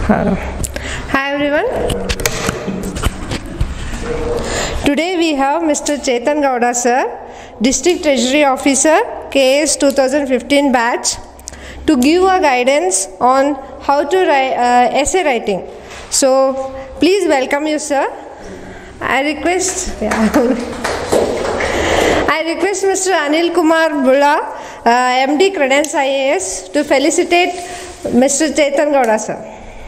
Hi everyone. Today we have Mr. Chetan Gowda sir, District Treasury Officer, KS 2015 batch, to give a guidance on how to write essay writing. So please welcome you sir. I request Mr. Anil Kumar Bulla, MD Credence IAS, to felicitate Mr. Chetan Gowda sir.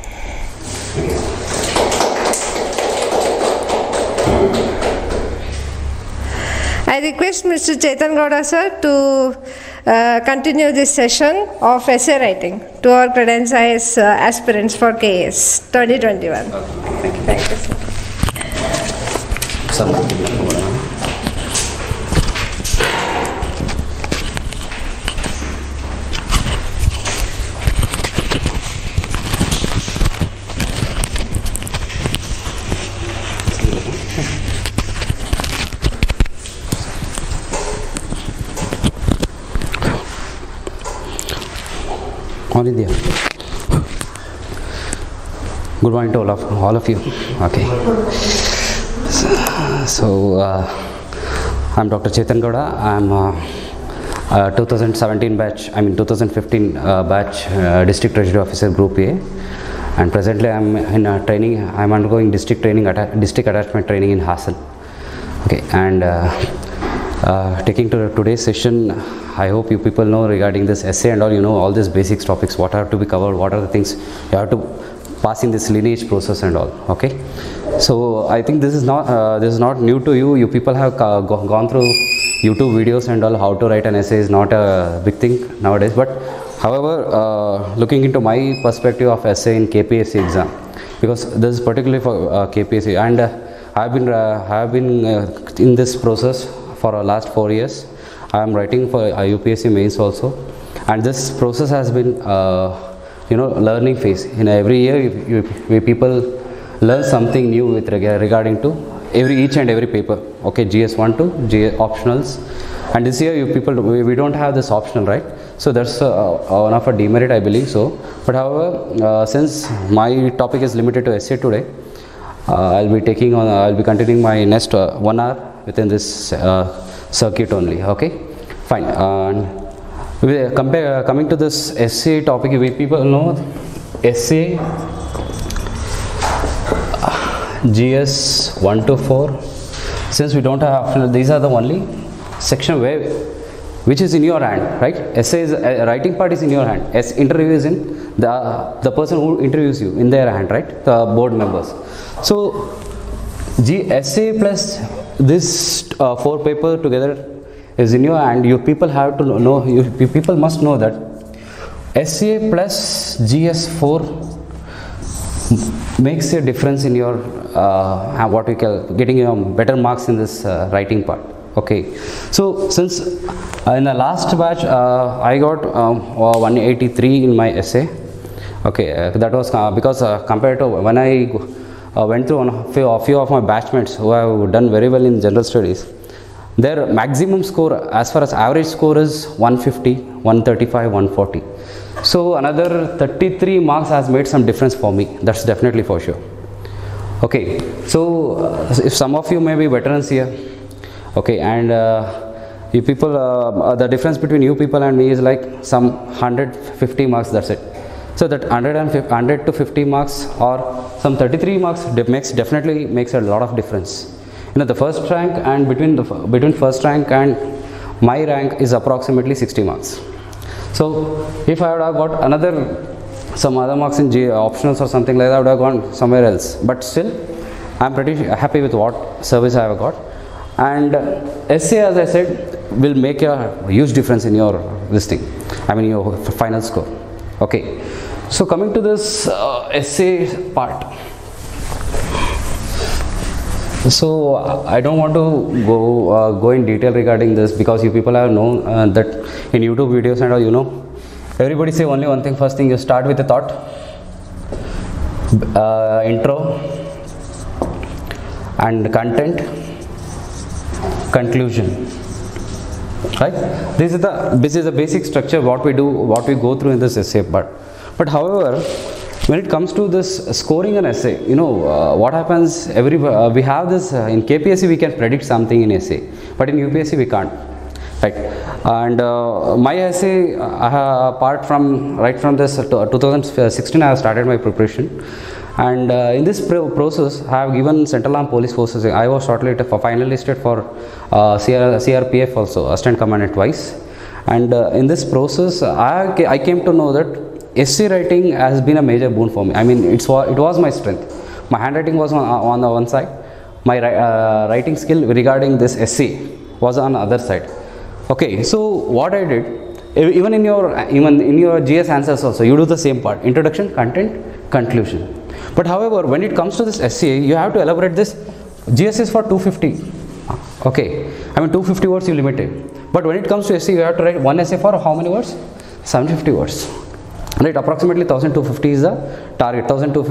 I request Mr. Chetan Gowda sir to continue this session of essay writing to our Credence IAS aspirants for KS 2021. Thank you sir. Good morning to all of you. Okay. So I'm Dr. Chetan Gowda. I'm 2017 batch. 2015 batch District Treasury Officer Group A, and presently I'm in training. I'm undergoing district attachment training in Hassan. Okay, and taking to today's session, I hope you people know regarding this essay and all, you know, all these basics topics, what are to be covered, what are the things you have to pass in this lineage process and all. Okay, so I think this is not new to you. You people have gone through YouTube videos and all. How to write an essay is not a big thing nowadays, but however, looking into my perspective of essay in KPSC exam, because this is particularly for KPSC, and I've been in this process for the last 4 years. I am writing for UPSC mains also, and this process has been learning phase. In every year we people learn something new with regarding to each and every paper. Okay, GS1 to GS optionals, and this year you people we don't have this optional, right? So that's one of a demerit, I believe so. But however, since my topic is limited to essay today, I'll be continuing my next 1 hour within this circuit only. Okay, fine. Coming to this essay topic, we people know essay GS 1 to 4. Since we don't have optional, these are the only section which is in your hand, right? Essay is writing part is in your hand. As interview is in the person who interviews you, in their hand, right? The board members. So essay plus this 4 paper together is in your hand. You people have to know, you people must know that essay plus GS4 makes a difference in your what we call getting better marks in this writing part. Okay, so since in the last batch I got 183 in my essay. Okay, that was because compared to when I went through a few of my batchmates who have done very well in general studies, their maximum score as far as average score is 150, 135, 140. So another 33 marks has made some difference for me. That's definitely for sure. Okay, so if some of you may be veterans here, okay, and you people, the difference between you people and me is like some 150 marks, that's it. So that 100 to 50 marks or some 33 marks definitely makes a lot of difference. You know, the first rank and between first rank and my rank is approximately 60 marks. So if I would have got some other marks in optionals or something like that, I would have gone somewhere else. But still, I'm pretty happy with what service I have got. And essay, as I said, will make a huge difference in your your final score. Okay, so coming to this essay part. So I don't want to go in detail regarding this, because you people have known that in YouTube videos and all, you know, everybody say only one thing. First thing, you start with a thought, intro and content, conclusion. right? This is the basic structure what we do, what we go through in this essay part. But however, when it comes to this scoring an essay, what happens we have this in KPSC we can predict something in essay, but in UPSC we can't, right? And my essay, apart from right from this 2016 I have started my preparation, and in this process I have given Central Armed Police Forces. I was shortlisted for finalisted for CRPF also, Assistant Commandant twice, and in this process I came to know that essay writing has been a major boon for me. I mean, it was my strength. My handwriting was on the one side, my writing skill regarding this essay was on the other side. Okay, so what I did, even in your GS answers also, you do the same part: introduction, content, conclusion. But however, when it comes to this essay, you have to elaborate this. GS is for 250. Okay, I mean 250 words you limited. But when it comes to essay, you have to write one essay for how many words? 750 words. Right, approximately 1250 is the target.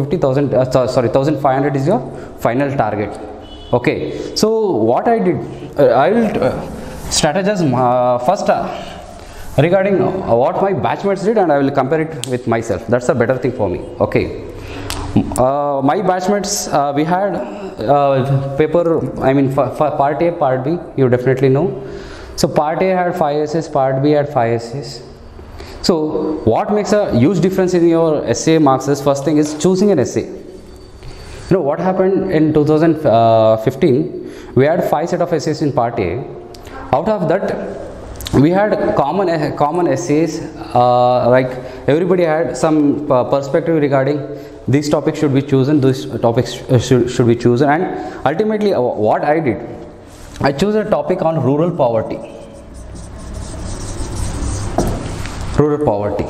1500 is your final target. Okay, so what I did, I will strategize first regarding what my batchmates did, and I will compare it with myself. That's a better thing for me. Okay, my batchmates, we had paper, I mean part A, part B, you definitely know. So part A had 5 essays, part B had 5 essays. So what makes a huge difference in your essay marks is, first thing is choosing an essay. What happened in 2015, we had 5 set of essays in part A. Out of that, we had common essays, like everybody had some perspective regarding these topics should be chosen, these topics should be chosen, and ultimately what I did, I chose a topic on rural poverty. Rural poverty.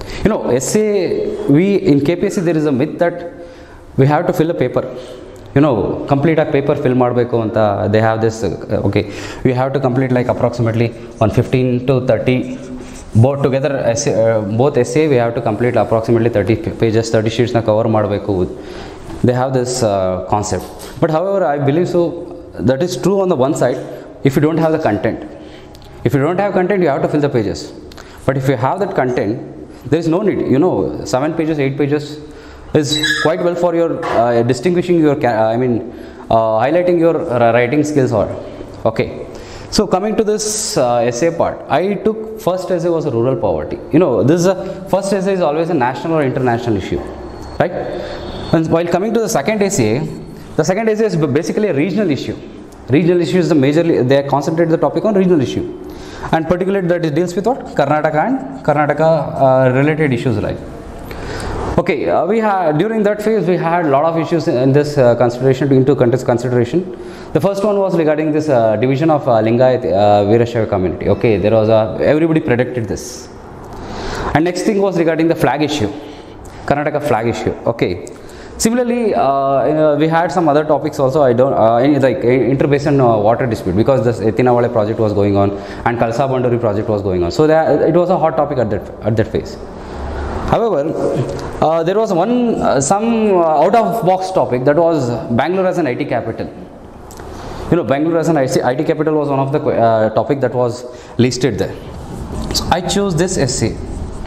Essay, in KPSC there is a myth that we have to fill a paper. Complete a paper fill madbeku anta. They have this, okay, we have to complete like approximately 115 to 30, both together, both essay we have to complete approximately 30 pages, 30 sheets na cover madbeku. They have this concept. But however, I believe so, that is true on the one side, if you don't have the content. If you don't have content, you have to fill the pages. But if you have that content, there is no need. 7 pages, 8 pages is quite well for your distinguishing your, highlighting your writing skills. Okay. So coming to this essay part, I took first essay was rural poverty. First essay is always a national or international issue, right? And while coming to the second essay is basically a regional issue. Regional issue is they concentrate the topic on regional issue. And particularly that deals with what? Karnataka and Karnataka related issues like. Okay, during that phase we had a lot of issues in this into consideration. The first one was regarding this division of Lingayat Veerashaiva community. Okay, everybody predicted this. And next thing was regarding the flag issue, Karnataka flag issue. Okay. Similarly, we had some other topics also. Like inter-basin water dispute, because this Etinawale project was going on and Kalsa Banduri project was going on. So it was a hot topic at that phase. However, there was some out-of-box topic, that was Bangalore as an IT capital. Bangalore as an IT capital was one of the topic that was listed there. So I chose this essay,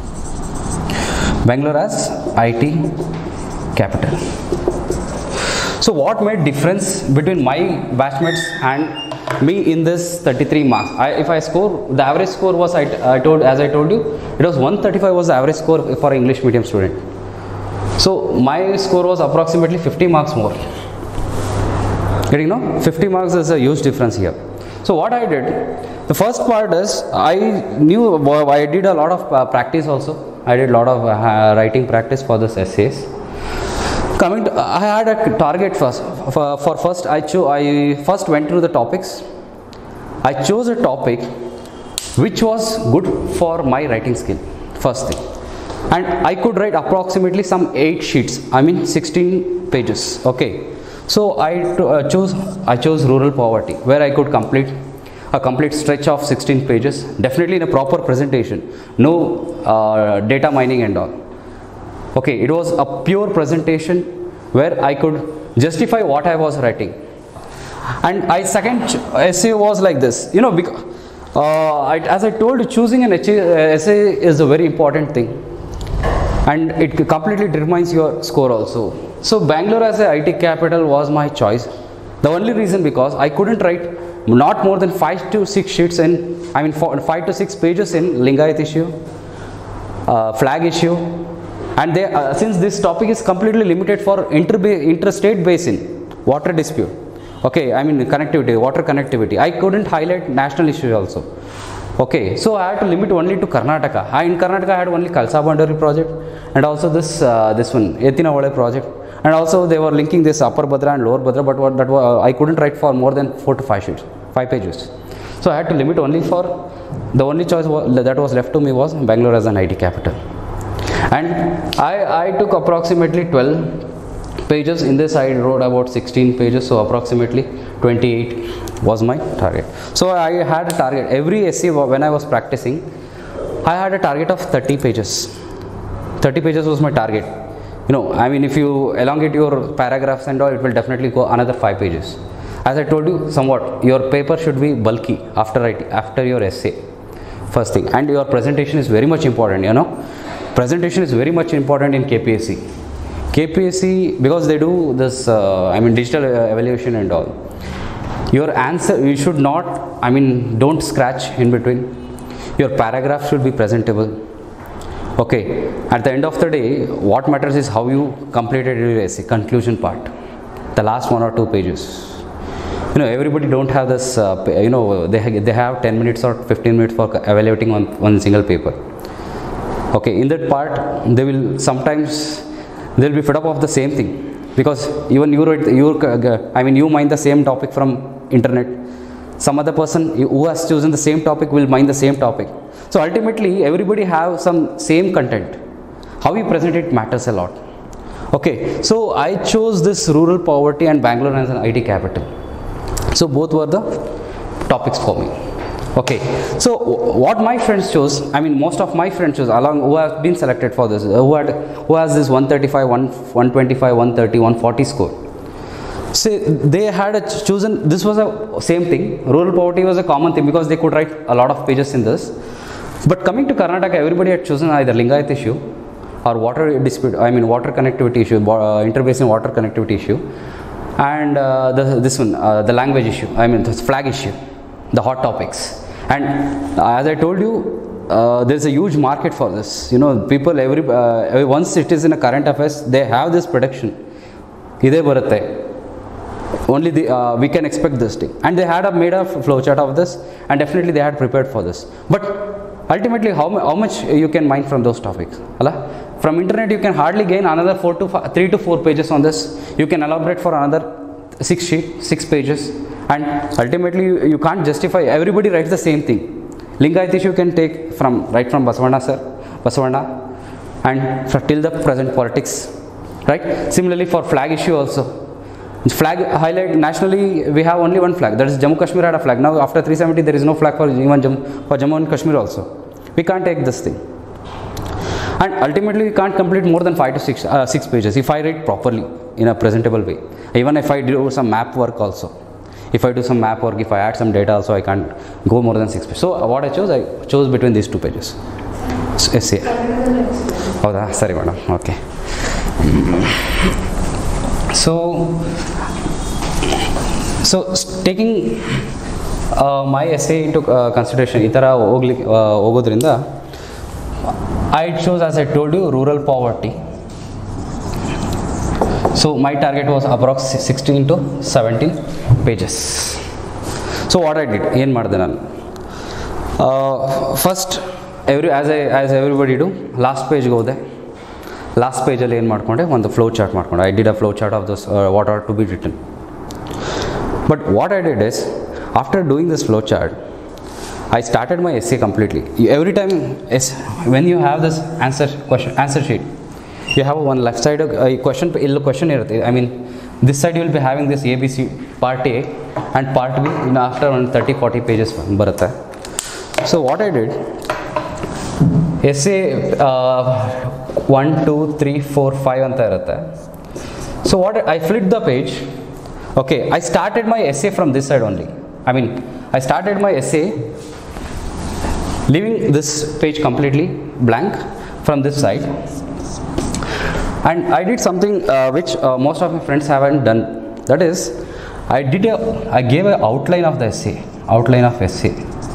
Bangalore as IT capital. So what made difference between my batchmates and me in this 33 marks? If I score, the average score was, as I told you, it was 135 was the average score for English medium student. So my score was approximately 50 marks more. 50 marks is a huge difference here. So what I did, the first part is, I did a lot of practice also. I did a lot of writing practice for this essays. I had a target first. I first went through the topics. I chose a topic which was good for my writing skill, first thing. And I could write approximately some 8 sheets, 16 pages. Okay. So I chose rural poverty, where I could complete a complete stretch of 16 pages, definitely in a proper presentation, no data mining and all. Okay, it was a pure presentation where I could justify what I was writing. And second essay was like this, because as I told you, choosing an essay is a very important thing. and it completely determines your score also. So Bangalore as a IT capital was my choice. The only reason because I couldn't write not more than 5 to 6 sheets in, 5 to 6 pages in Lingayat issue, flag issue, and they, since this topic is completely limited for interstate basin, water dispute, okay, connectivity, water connectivity, I couldn't highlight national issues also. Okay, so I had to limit only to Karnataka. In Karnataka I had only Kalsa Bandari project, and also this one Etinavale project, and also they were linking this Upper Bhadra and Lower Bhadra, but I couldn't write for more than 4 to 5 sheets, 5 pages. So I had to limit only for, the only choice that was left to me was Bangalore as an IT capital. And I took approximately 12 pages. In this I wrote about 16 pages, so approximately 28 was my target. So I had a target every essay. When I was practicing, I had a target of 30 pages. 30 pages was my target. If you elongate your paragraphs and all, it will definitely go another 5 pages. As I told you, somewhat your paper should be bulky after your essay, first thing. And your presentation is very much important. Presentation is very much important in KPSC, because they do this digital evaluation and all. Your answer, you should not, don't scratch in between. Your paragraph should be presentable. Okay, at the end of the day, what matters is how you completed your essay, conclusion part, the last 1 or 2 pages. Everybody don't have this, they have 10 minutes or 15 minutes for evaluating on one single paper. Okay, in that part, they will sometimes, they'll be fed up of the same thing, because even you mind the same topic from internet. Some other person who has chosen the same topic will mind the same topic. So ultimately, everybody have some same content. How you present it matters a lot. Okay, so I chose this rural poverty and Bangalore as an IT capital. So both were the topics for me. Okay, so what my friends chose, most of my friends chose along who have been selected for this, who has this 135, 125, 130, 140 score. So they had chosen, this was a same thing. Rural poverty was a common thing because they could write a lot of pages in this. But coming to Karnataka, everybody had chosen either Lingayat issue or water dispute, water connectivity issue, interbasin water connectivity issue, and the language issue, the flag issue, the hot topics. And as I told you, there's a huge market for this. People once it is in a current affairs, they have this prediction. Only we can expect this thing, and they had made a flowchart of this, and definitely they had prepared for this. But ultimately, how much you can mine from those topics? From internet, you can hardly gain another 3 to 4 pages on this. You can elaborate for another 6 pages, and ultimately you can't justify. Everybody writes the same thing. Lingayat issue can take from Basavana, and till the present politics, right? Similarly for flag issue also. Flag highlight, nationally we have only one flag, that is Jammu Kashmir had a flag. Now after 370 there is no flag for even Jammu and Kashmir also. We can't take this thing, and ultimately we can't complete more than 5 to 6 pages if I write properly in a presentable way. Even if I do some map work also, if I add some data also, I can't go more than 6 pages. So what I chose between these 2 pages. Essay. Oh, sorry madam. Okay. So taking my essay into consideration, I chose, as I told you, rural poverty. So my target was approx 16 to 17 pages. So what I did, first, as everybody do, last page go there. Last page alli on the flow chart I did a flow chart of this what are to be written. But what I did is, after doing this flow chart, I started my essay completely. Every time when you have this answer sheet, you have one left side question. This side you will be having this ABC part A and part B after 30-40 pages. So what I did, essay 1, 2, 3, 4, 5 So what I flipped the page. Okay, I started my essay from this side only. I started my essay leaving this page completely blank from this side. And I did something which most of my friends haven't done. That is, I gave an outline of the essay. Outline of essay.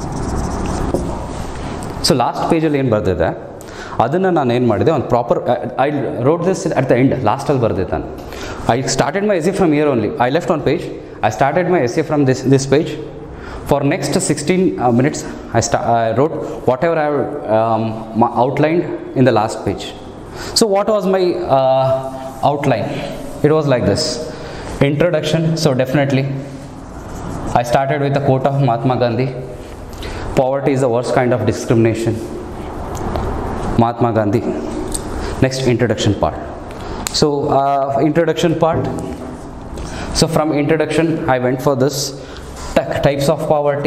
So last page ಅಲ್ಲಿ ಏನು ಬರ್ದಿದೆ ಅದನ್ನು ನಾನು ಏನು ಮಾಡಿದೆ ಒಂದು proper I wrote this at the end ಲಾಸ್ಟಲ್ಲಿ ಬರ್ದಿದ್ದೆ ನಾನು. I started my essay from here only. I left one page. I started my essay from this page. For next 16 minutes I wrote whatever I outlined in the last page. So what was my outline? It was like this. Introduction. So definitely I started with a quote of Mahatma Gandhi. Poverty is the worst kind of discrimination. Mahatma Gandhi. Next, introduction part. So introduction part. So from introduction I went for this types of poverty.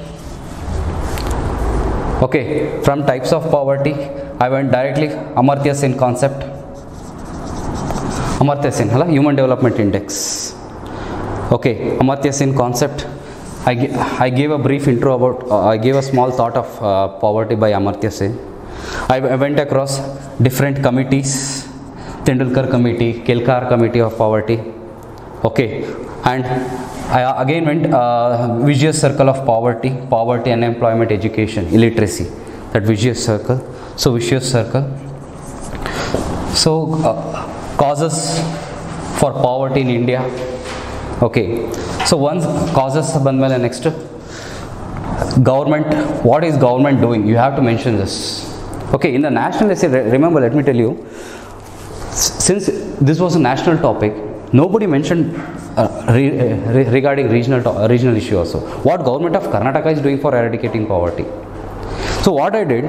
Okay, from types of poverty I went directly Amartya Sen concept. Amartya Sen, Human Development Index. Okay, Amartya Sen concept. I gave a brief intro about, I gave a small thought of poverty by Amartya Sen. I went across different committees, Tendulkar committee, Kelkar committee of poverty. Okay, and I again went vicious circle of poverty, unemployment, education, illiteracy, that vicious circle. So vicious circle. So causes for poverty in India. Okay, so once causes bandmele, next government. What is government doing? You have to mention this. Okay, in the national essay, remember, let me tell you, since this was a national topic, nobody mentioned regarding regional issue also. What government of Karnataka is doing for eradicating poverty? So what I did,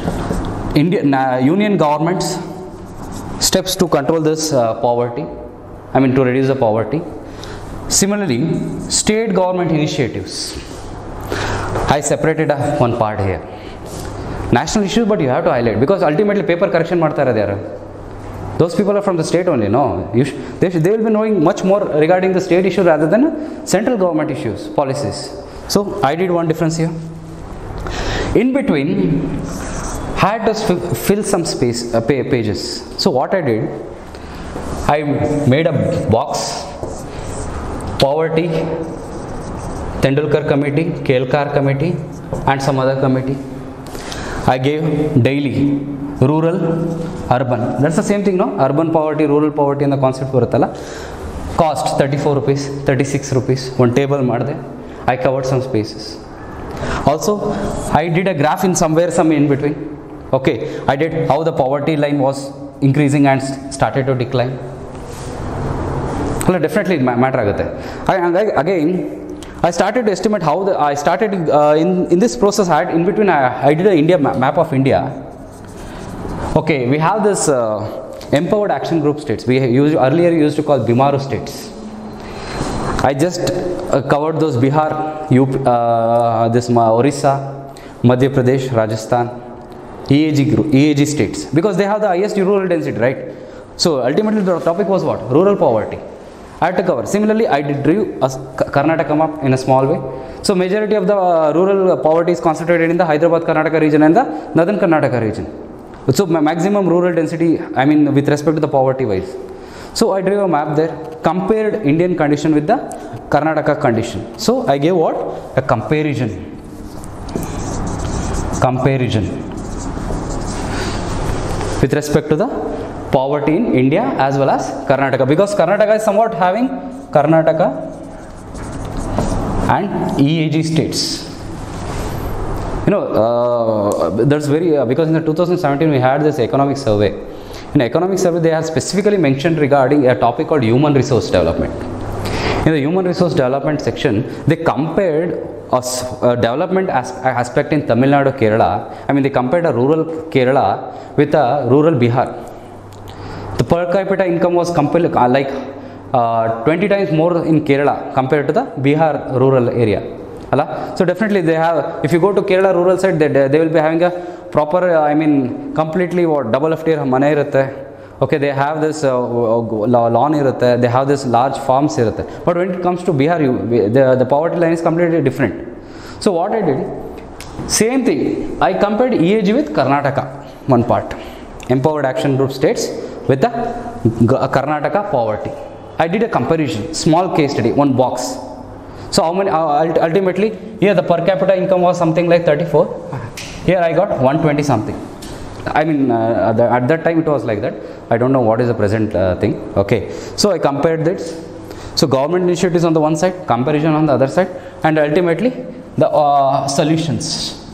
union governments steps to control this poverty, I mean to reduce the poverty. Similarly, state government initiatives. I separated one part here. National issues, but you have to highlight, because ultimately paper correction ಮಾಡ್ತಾರೆ there. Those people are from the state only, no? They will be knowing much more regarding the state issue rather than central government issues, policies. So I did one difference here. In between, I had to fill some space, pages. So what I did, I made a box, poverty, Tendulkar committee, Kelkar committee, and some other committee. I gave daily rural, urban. That's the same thing, no? Urban poverty, rural poverty and the concept ಬರುತ್ತಲ್ಲ. Cost 34 rupees, 36 rupees. One table ಮಾಡಿದೆ. I covered some spaces. Also, I did a graph in somewhere, some in between. Okay, I did how the poverty line was increasing and started to decline. Well, definitely matter ಆಗುತ್ತೆ. Again, I started to estimate how I started in this process. I had in between I did an India map of India. Okay, we have this empowered action group states. We earlier used to call BIMARU states. I just covered those Bihar, UP, this Orissa, Madhya Pradesh, Rajasthan, EAG states, because they have the highest rural density, right? So ultimately the topic was what? Rural poverty. I had to cover. Similarly, I drew a Karnataka map in a small way. So majority of the rural poverty is concentrated in the Hyderabad Karnataka region and the northern Karnataka region. So maximum rural density, I mean with respect to the poverty wise. So I drew a map there, compared Indian condition with the Karnataka condition. So I gave what? A comparison. With respect to the poverty in India as well as Karnataka, because Karnataka is somewhat having Karnataka and EAG states. You know, that's very because in the 2017 we had this economic survey. In economic survey they have specifically mentioned regarding a topic called human resource development. In the human resource development section, they compared a development aspect in Tamil Nadu, Kerala. I mean, they compared a rural Kerala with a rural Bihar. The per capita income was like 20 times more in Kerala compared to the Bihar rural area. So definitely they have, if you go to Kerala rural side, they will be having a proper, I mean completely what double FTR mane irutte. Okay, they have this lawn irutte, they have this large farms irutte. But when it comes to Bihar, the poverty line is completely different. So what I did, same thing, I compared EAG with Karnataka, one part, empowered action group states with the Karnataka poverty. I did a comparison, small case study, one box. So how many, ultimately, here the per capita income was something like 34. Here I got 120 something. I mean, at that time it was like that. I don't know what is the present thing. Okay, so I compared this. So government initiatives on the one side, comparison on the other side, and ultimately the solutions.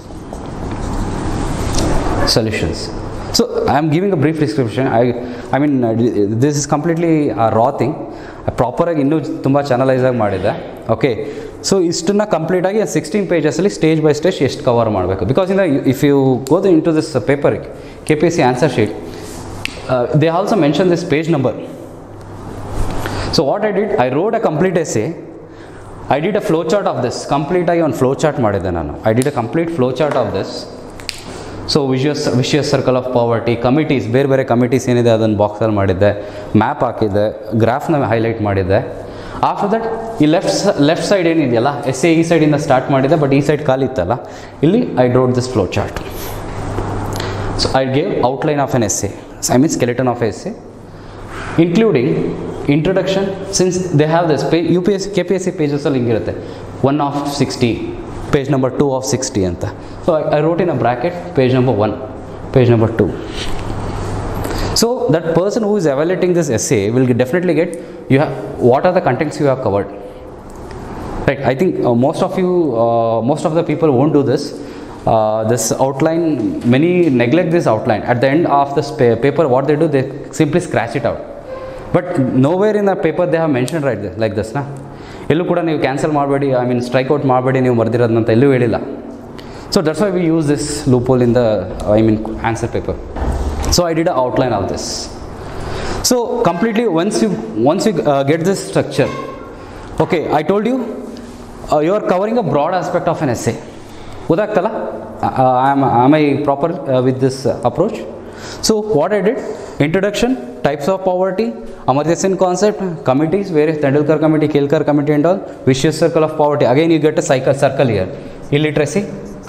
So I am giving a brief description. I mean, this is completely a raw thing. Proper ಆಗಿ ಇನ್ನೂ ತುಂಬ channelise ಆಗಿ ಮಾಡಿದ್ದೆ. Okay, so ಇಷ್ಟನ್ನು ಕಂಪ್ಲೀಟಾಗಿ 16 ಪೇಜಸಲ್ಲಿ stage by stage ಎಷ್ಟು cover ಮಾಡಬೇಕು. Because if you go into this paper KPSC answer sheet, they also mention this page number. So what I did, I wrote a complete essay. I did a flow chart of this. ಕಂಪ್ಲೀಟಾಗಿ ಒಂದು flow chart ಮಾಡಿದ್ದೆ ನಾನು. I did a complete flow chart of this. So vicious circle of poverty, committees, ಬೇರೆ ಬೇರೆ committees ಏನಿದೆ ಅದನ್ನು ಬಾಕ್ಸಲ್ಲಿ ಮಾಡಿದ್ದೆ, ಮ್ಯಾಪ್ ಹಾಕಿದ್ದೆ, ಗ್ರಾಫ್ನ ಹೈಲೈಟ್ ಮಾಡಿದ್ದೆ. ಆಫ್ಟರ್ ದಟ್ ಈ ಲೆಫ್ಟ್ ಸೈಡ್ ಏನಿದೆಯಲ್ಲ, ಎಸ್ಸೆ ಈ ಸೈಡಿಂದ ಸ್ಟಾರ್ಟ್ ಮಾಡಿದ್ದೆ, ಬಟ್ ಈ ಸೈಡ್ ಖಾಲಿ ಇತ್ತಲ್ಲ, ಇಲ್ಲಿ I drawed this flow chart. So I gave outline of an essay, I mean skeleton of essay, including introduction. Since they have this KPSC ಪೇಜಸಲ್ಲಿ ಹಿಂಗಿರುತ್ತೆ, 1 of 60, page number 2 of 60 ಅಂತ. So I wrote in a bracket page number 1, page number 2. So that person who is evaluating this essay will definitely get what are the contents you have covered, right? I think most of the people won't do this. This outline, many neglect this outline. At the end of this paper, what they do, they simply scratch it out. But nowhere in the paper they have mentioned right there, like this, na. ಎಲ್ಲೂ ಕೂಡ ನೀವು cancel ಮಾಡಬೇಡಿ, I mean ಸ್ಟ್ರೈಕ್ಔಟ್ ಮಾಡಬೇಡಿ ನೀವು ಬರೆದಿರೋದಂತ ಎಲ್ಲೂ ಹೇಳಿಲ್ಲ. So that's why we use this loophole in the answer paper. So I did a outline of this. So completely once you get this structure, okay, I told you you are covering a broad aspect of an essay. ಗೊತ್ತಾಗ್ತಲ್ಲ, am I proper with this approach? So what I did, introduction, types of poverty, Amartya Sen concept, committees, various Tendulkar committee, Kelkar committee and all, vicious circle of poverty. Again you get a circle here, illiteracy,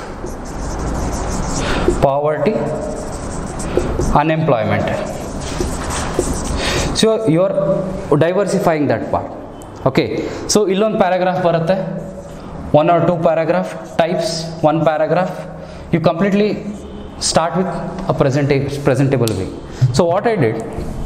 poverty, unemployment. So you are diversifying that part. Okay, so illon paragraph barutte, 1 or 2 paragraph, types 1 paragraph. You completely start with a presentable way. So what I did,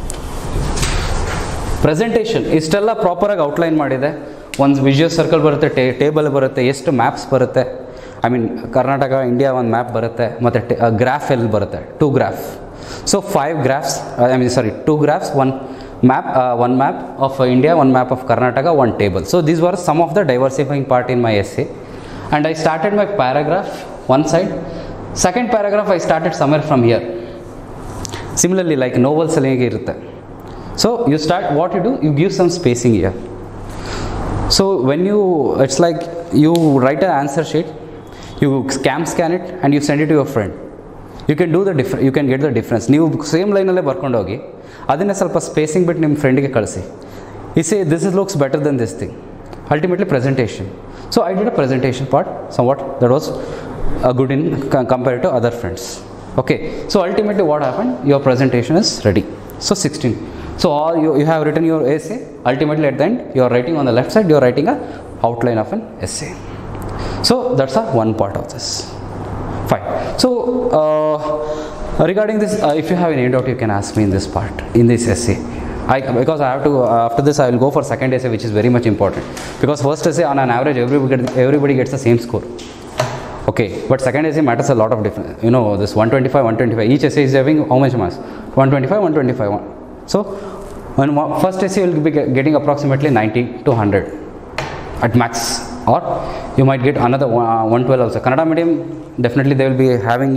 presentation ಇಷ್ಟೆಲ್ಲ ಪ್ರಾಪರಾಗಿ outline ಮಾಡಿದೆ. ಒಂದು visual circle ಬರುತ್ತೆ, table ಬರುತ್ತೆ, ಎಷ್ಟು maps ಬರುತ್ತೆ, I mean Karnataka India ಒಂದು map ಬರುತ್ತೆ, ಮತ್ತು ಗ್ರಾಫ್ ಎಲ್ಲಿ ಬರುತ್ತೆ, 2 graph. So 5 graphs, I mean sorry 2 graphs, 1 map of India, 1 map of Karnataka, 1 table. So these were some of the diversifying part in my essay. And I started my paragraph one side. Second paragraph I started somewhere from here. Similarly, like novels allige irutte. So you start, what you do, you give some spacing here. So when you, it's like you write an answer sheet, you scan it and you send it to your friend. You can do the you can get the difference. ನೀವು same ಲೈನಲ್ಲೇ ಬರ್ಕೊಂಡು ಹೋಗಿ ಅದನ್ನೇ ಸ್ವಲ್ಪ spacing ಬಿಟ್ಟು ನಿಮ್ಮ ಫ್ರೆಂಡಿಗೆ ಕಳಿಸಿ. ಈ say this is looks better than this thing. Ultimately presentation. So I did a presentation part somewhat that was good in compared to other friends. Okay, so ultimately what happened, your presentation is ready. So 16. So all you have written your essay. Ultimately at the end you are writing on the left side, you are writing a outline of an essay. So that's one part of this. Fine. So regarding this, if you have any doubt you can ask me in this part, in this essay. Because I have to, after this I will go for second essay, which is very much important, because first essay on an average everybody gets the same score. Okay, but second essay matters a lot of difference. You know, this 125, each essay is having how much marks? 125. So on first essay you will be getting approximately 90 to 100 at max, or you might get another 112 also. Kannada medium, definitely they will be having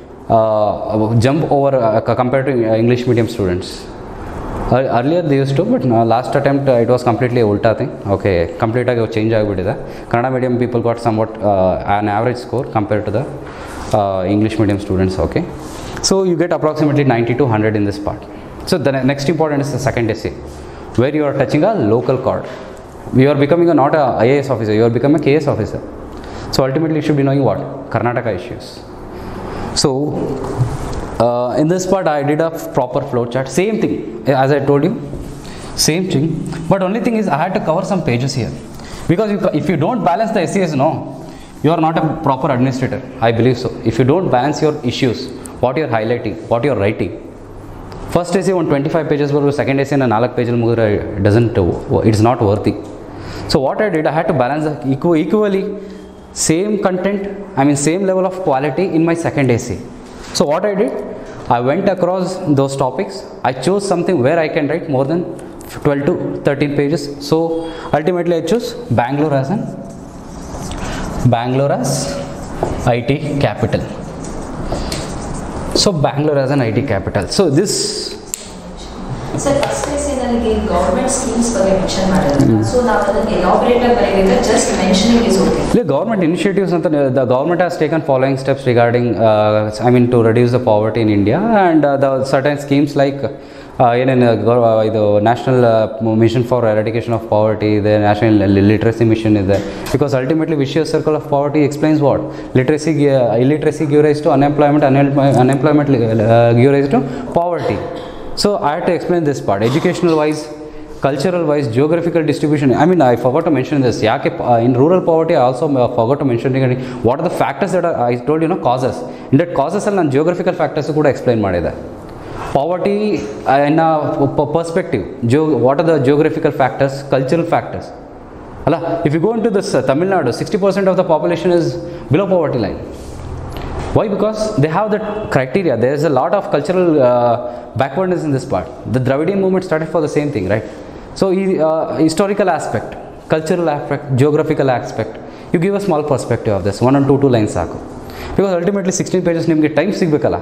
jump over compared to English medium students. Earlier they used to, but last attempt it was completely ulta thing. Okay, complete ಆಗಿ change ಆಗಿಬಿಟ್ಟಿದೆ. Kannada medium people got somewhat an average score compared to the English medium students. Okay, so you get approximately 90 to 100 in this part. So the next important is the second essay, where you are touching a local chord. You are becoming not a IAS officer, you are becoming a KS officer. So ultimately you should be knowing what? Karnataka issues. So In this part I did a proper flow chart, same thing as I told you, same thing, but only thing is I had to cover some pages here, because if you don't balance the essays, no, you are not a proper administrator, I believe so. If you don't balance your issues, what you are highlighting, what you are writing, first essay on 25 pages, second essay on 4 pages, it's not worthy. So what I did, I had to balance the equally same content, I mean same level of quality in my second essay. So what I did, I went across those topics, I chose something where I can write more than 12 to 13 pages. So ultimately I chose Bangalore as IT capital. So Bangalore as an IT capital. So this. Sir, first essay ನನಗೆ government schemes ಬಗ್ಗೆ mention ಮಾಡಿದ್ರು. So ನಾವು ಅದನ್ನ elaborate ಆಗಿ ಬರೆಯಬೇಕಾ, just mentioning is okay. The government initiatives ಅಂತ, the government has taken following steps regarding to reduce the poverty in India, and the certain schemes like ಇದು national mission for eradication of poverty ಇದೆ, national literacy mission ಇದೆ, because ultimately vicious circle of poverty explains what illiteracy give rise to unemployment give rise to poverty. So I had to explain this part, educational wise, cultural wise, geographical distribution. I forgot to mention this. In rural poverty I also forgot to mention regarding what are the factors that are, I told you, causes. In that causes ಅಲ್ಲಿ ನಾನು geographical factors ಕೂಡ explain ಮಾಡಿದೆ. Poverty in a perspective, what are the geographical factors, cultural factors. If you go into this Tamil Nadu, 60% of the population is below poverty line. Why? Because they have that criteria. There is a lot of cultural backwardness in this part. The Dravidian movement started for the same thing, right? So historical aspect, cultural aspect, geographical aspect, you give a small perspective of this, 1 and 2 lines saku. Because ultimately 16 pages nimge time sigbekala.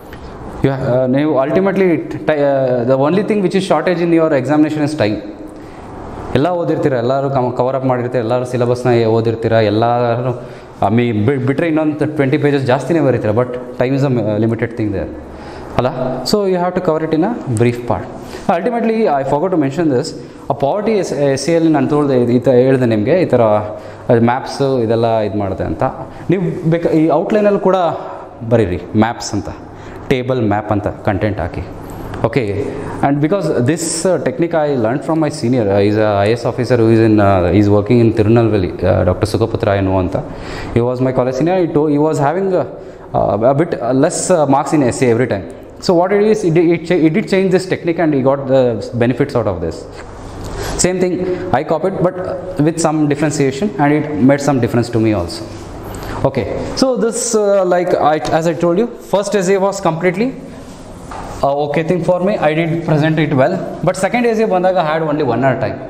Ultimately the only thing which is shortage in your examination is time. ಎಲ್ಲ ಓದಿರ್ತೀರ, ಎಲ್ಲರೂ cover up ಮಾಡಿರ್ತೀರ, ಎಲ್ಲರೂ ಸಿಲೆಬಸ್ನ ಓದಿರ್ತೀರ, ಎಲ್ಲರೂ ಬಿಟ್ಟರೆ ಇನ್ನೊಂದು 20 pages ಜಾಸ್ತಿನೇ ಬರೀತೀರ, but time is a limited thing there ಅಲ್ಲ. So you have to cover it in a brief part. Ultimately I forgot to mention this, ಆ ಪಾವರ್ಟಿ ಎಸ್ಸಿಯಲ್ಲಿ ನಾನು ಹೇಳಿದೆ ನಿಮಗೆ, ಈ ಥರ ಮ್ಯಾಪ್ಸು ಇದೆಲ್ಲ ಇದು ಮಾಡಿದೆ ಅಂತ. ನೀವು ಈ ಔಟ್ಲೈನಲ್ಲಿ ಕೂಡ ಬರೀರಿ ಮ್ಯಾಪ್ಸ್ ಅಂತ, ಟೇಬಲ್ ಮ್ಯಾಪ್ ಅಂತ ಕಂಟೆಂಟ್ ಹಾಕಿ. Okay, and because this technique I learned from my senior, he's a IS officer who is he's working in Tirunelveli, Dr. Sukaputra Anta. He was my college senior. He was having a bit less marks in essay every time. So what it is, it did change this technique and he got the benefits out of this. Same thing I copied, but with some differentiation, and it made some difference to me also. Okay, so this as I told you, first essay was completely okay thing for me. I did present it well, but second essay ಬಂದಾಗ I had only 1 hour time.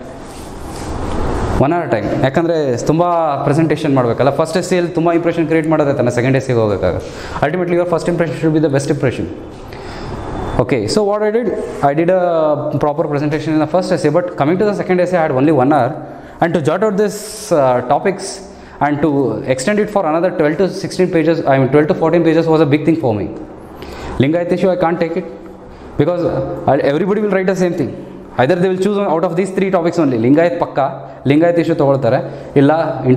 ಯಾಕಂದರೆ ತುಂಬ presentation ಮಾಡಬೇಕಲ್ಲ. First ಎಸ್ಸೆಯಲ್ಲಿ ತುಂಬ impression create ಮಾಡೋದೈತಲ್ಲ, second ಎಸ್ಸಿಗೆ ಹೋಗೋಕ್ಕಾಗ. Ultimately your first impression should be the best impression. Okay, so what I did a proper presentation in the first essay, but coming to the second essay I had only 1 hour, and to jot out this topics and to extend it for another 12 to 16 pages, 12 to 14 pages was a big thing for me. Lingayat issue I can't take it, because everybody will write the same thing. Either they will choose out of these 3 topics only. Lingayat pakka, Lingayat issue ತಗೊಳ್ತಾರೆ, ಇಲ್ಲ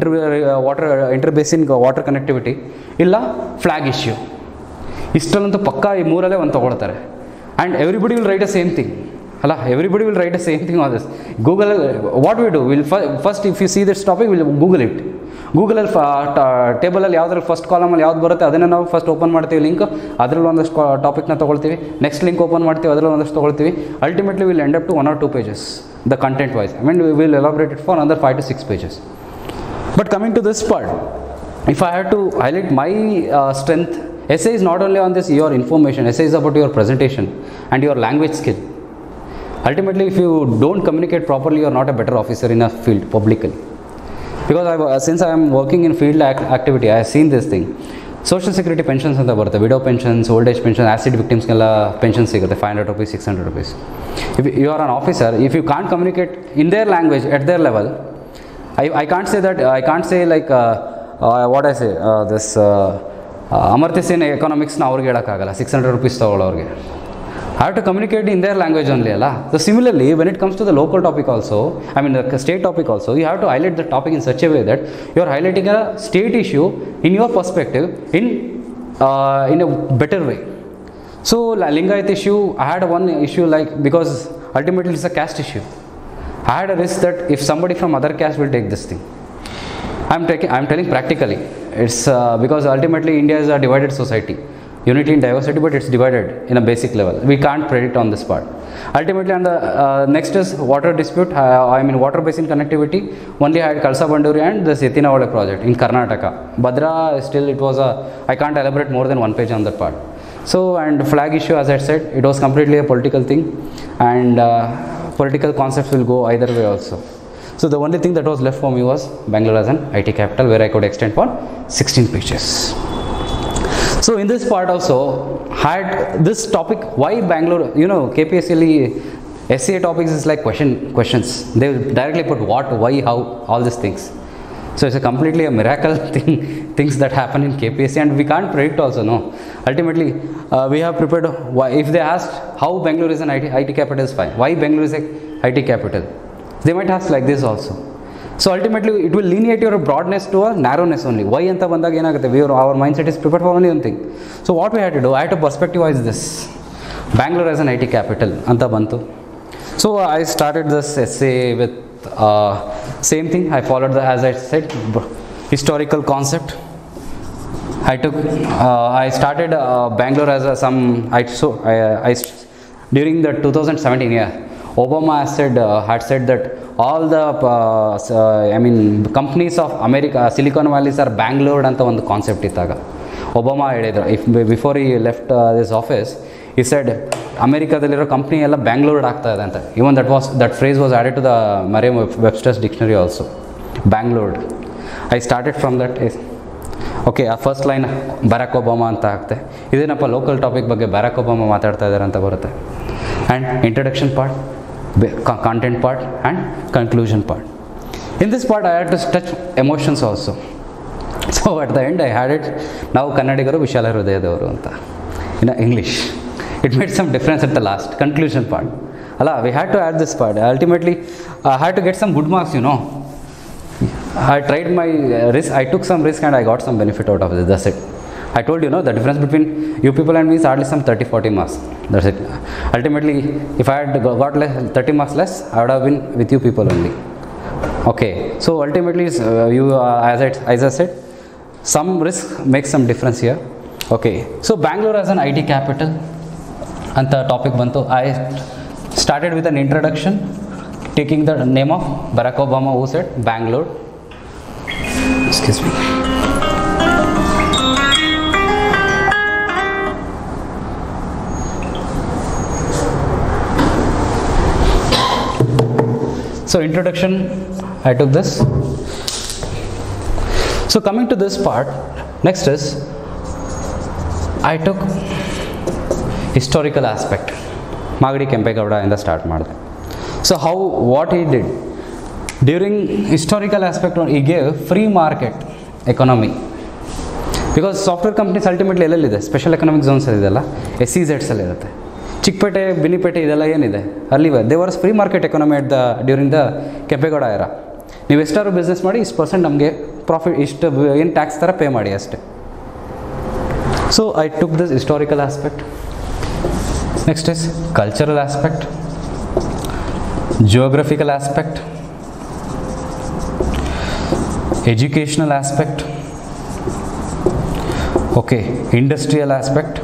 inter water connectivity, ಇಲ್ಲ flag issue. ಇಷ್ಟಲ್ಲಂತೂ ಪಕ್ಕ ಈ 3 ಒಂದು ತಗೊಳ್ತಾರೆ. And everybody will write the same thing. Everybody will write the same thing on this. Google, what we do, we'll first, if you see this topic, we'll Google it. Google ಟೇಬಲಲ್ಲಿ ಯಾವುದ್ರಲ್ಲಿ first ಕಾಲಮಲ್ಲಿ ಯಾವ್ದು ಬರುತ್ತೆ ಅದನ್ನು ನಾವು first open ಮಾಡ್ತೀವಿ link, ಅದರಲ್ಲಿ ಒಂದಷ್ಟು ಟಾಪಿಕ್ನ ತೊಗೊಳ್ತೀವಿ. Next link open ಮಾಡ್ತೀವಿ, ಅದರಲ್ಲಿ ಒಂದಷ್ಟು ತೊಗೊಳ್ತೀವಿ. Ultimately will end up to 1 or 2 pages, the content wise. We will elaborate it for another 5 to 6 pages. But coming to this part, if I had to highlight my strength, essay is not only on this your information, essay is about your presentation and your language skill. Ultimately, if you don't communicate properly, you are not a better officer in a field publicly. Because since I am working in field activity, I have seen this thing. Social security pensions anta barutte, widow pensions, old age pensions, acid victims kella pensions sigutte, 500 rupees, 600 rupees. If you are an officer, if you can't communicate in their language at their level, I can't say that, I can't say like what I say, this Amartya Sen economics na avrige helakagalla, 600 rupees ತಗೊಳ್ಳೋರಿಗೆ. I have to communicate in their language only, alla. So similarly, when it comes to the local topic also, the state topic also, you have to highlight the topic in such a way that you are highlighting a state issue in your perspective in a better way. So Lingayat issue, I had one issue like, because ultimately it's a caste issue. I had a risk that if somebody from other caste will take this thing. I'm telling practically. It's because ultimately India is a divided society. Unity in diversity, but it's divided in a basic level. We can't predict on this part. Ultimately, on the next is water dispute. Water basin connectivity. Only I had Kalsa Banduri and the Setinawale project in Karnataka. Bhadra, still it was I can't elaborate more than one page on that part. So, and flag issue, as I said, it was completely a political thing, and political concepts will go either way also. So the only thing that was left for me was Bangalore as an IT capital, where I could extend for 16 pages. So in this part also, had this topic, why Bangalore, KPSC SCA topics is like questions. They will directly put what, why, how, all these things. So it's a completely a miracle things that happen in KPSC, and we can't predict also, no. Ultimately, we have prepared, why, if they asked how Bangalore is an IT capital is fine. Why Bangalore is a IT capital? They might ask like this also. So ultimately, it will lineate your broadness to a narrowness only. Why anta bandaga enagutte? Our mindset is prepared for only one thing. So what we had to do, I had to perspectivize this. Bangalore as an IT capital, anta bantu. So I started this essay with same thing. I followed as I said, historical concept. I started Bangalore as during the 2017 year. Obama had said that all the companies of America, Silicon Valleys are Bangalore anta ಒಂದು concept ಇತ್ತಾಗ. Obama ಹೇಳಿದ್ರು, before he left this office, he said ಅಮೆರಿಕಾದಲ್ಲಿರೋ company ಎಲ್ಲ ಬ್ಯಾಂಗ್ಳೂರ್ ಆಗ್ತಾ ಇದೆ ಅಂತ. Even that phrase was added to the Merriam-Webster's dictionary also. Bangalore. I started from that. Okay, ಆ first line Barack Obama ಅಂತ ಆಗ್ತೆ. ಇದೇನಪ್ಪ ಲೋಕಲ್ ಟಾಪಿಕ್ ಬಗ್ಗೆ ಬರಾಕ್ ಒಬಾಮಾ ಮಾತಾಡ್ತಾ ಇದ್ದಾರೆ ಅಂತ ಬರುತ್ತೆ. And introduction part, content part, and conclusion part. In this part I had to touch emotions also. So at the end I had it, now Kannadigaru Vishala Hrudayadavaru anta in English. It made some difference at the last conclusion part. We had to add this part. Ultimately I had to get some good marks, I tried my risk, I took some risk and I got some benefit out of it. That's it. I told you, the difference between you people and me is hardly some 30-40 marks. That's it. Ultimately, if I had got 30 marks less, I would have been with you people only. Okay. So ultimately, as I said, some risk makes some difference here. Okay. So Bangalore as an IT capital, anta topic bantu. I started with an introduction, taking the name of Barack Obama, who said Bangalore. Excuse me. So introduction, I took this. So coming to this part, next is I took historical aspect. Magadi Kempegowda in the start ಮಾಡಿದೆ. So what he did during historical aspect, he gave free market economy, because software companies ultimately ಎಲ್ಲೆಲ್ಲಿದೆ special economic zones ಇದೆಲ್ಲ SEZs ಅಲ್ಲಿ ಇರುತ್ತೆ. ಚಿಕ್ಕಪೇಟೆ ಬಿನಿಪೇಟೆ ಇದೆಲ್ಲ ಏನಿದೆ ಅಲ್ಲಿ they was free market economy during the Kempegowda era. ನೀವು ಎಷ್ಟಾದ್ರು ಬಿಸ್ನೆಸ್ ಮಾಡಿ ಇಷ್ಟು % ನಮಗೆ ಪ್ರಾಫಿಟ್, ಇಷ್ಟು ಏನು ಟ್ಯಾಕ್ಸ್ ಥರ ಪೇ ಮಾಡಿ ಅಷ್ಟೇ. So I took this historical aspect. Next is cultural aspect, geographical aspect, educational aspect, okay, industrial aspect.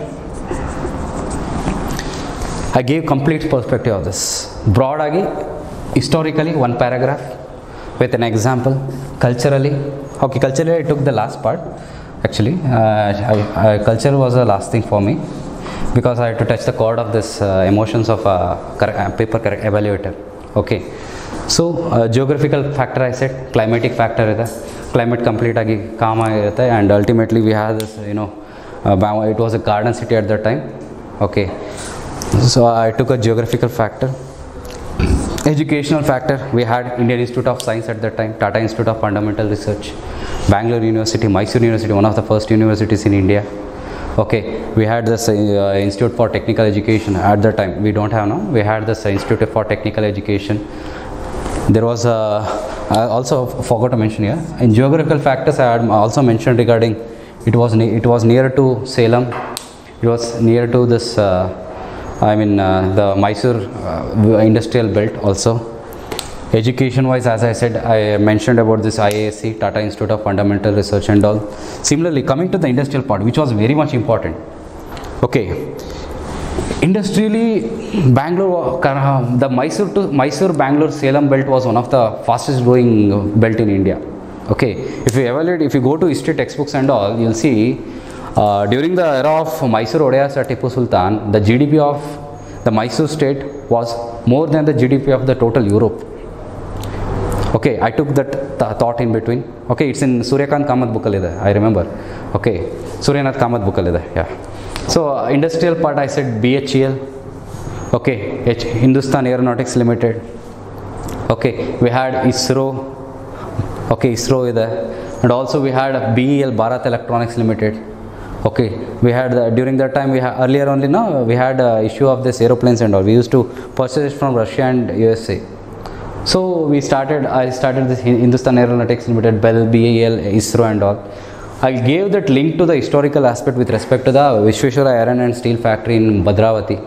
I gave complete perspective of this. Broadly, historically, one paragraph with an example. Culturally, okay, culturally I took the last part. Actually, culture was the last thing for me, because I had to touch the chord of this emotions of paper evaluator. Okay, so geographical factor I said, climatic factor ಇದೆ. Climate complete agi calm ಆಗಿರುತ್ತೆ, and ultimately we had this, it was a garden city at that time. Okay. So I took a geographical factor. Educational factor, we had Indian Institute of Science at that time, Tata Institute of Fundamental Research, Bangalore University, Mysore University, one of the first universities in India. Okay, we had this Institute for Technical Education at that time. We don't have now. We had this Institute for Technical Education. There was I also forgot to mention here, in geographical factors I had also mentioned regarding it was near to Salem, It was near to this, the Mysore industrial belt also. Education wise, as I said, I mentioned about this IISc, Tata Institute of Fundamental Research and all. Similarly, coming to the industrial part, which was very much important. Okay, industrially, Bangalore, the Mysore Bangalore Salem belt was one of the fastest growing belt in India. Okay, if you go to history textbooks and all, you'll see during the era of Mysore Odayars at Tipu Sultan, the GDP of the Mysore state was more than the GDP of the total Europe. Okay, I took that thought in between. Okay, it's in Suryakant Kamath Bukkalida, I remember. Okay, Suryanath Kamath Bukkalida, yeah. So, industrial part I said BHEL. Okay, Hindustan Aeronautics Limited. Okay, we had ISRO. Okay, ISRO is there. And also we had BEL, Bharat Electronics Limited. Okay, we had during that time, we had earlier only now we had issue of this aeroplanes and all. We used to purchase it from Russia and USA. So I started this Hindustan Aeronautics Limited, BEL, BEL, ISRO and all. I gave that link to the historical aspect with respect to the Vishweshwara Iron and Steel Factory in Bhadravati,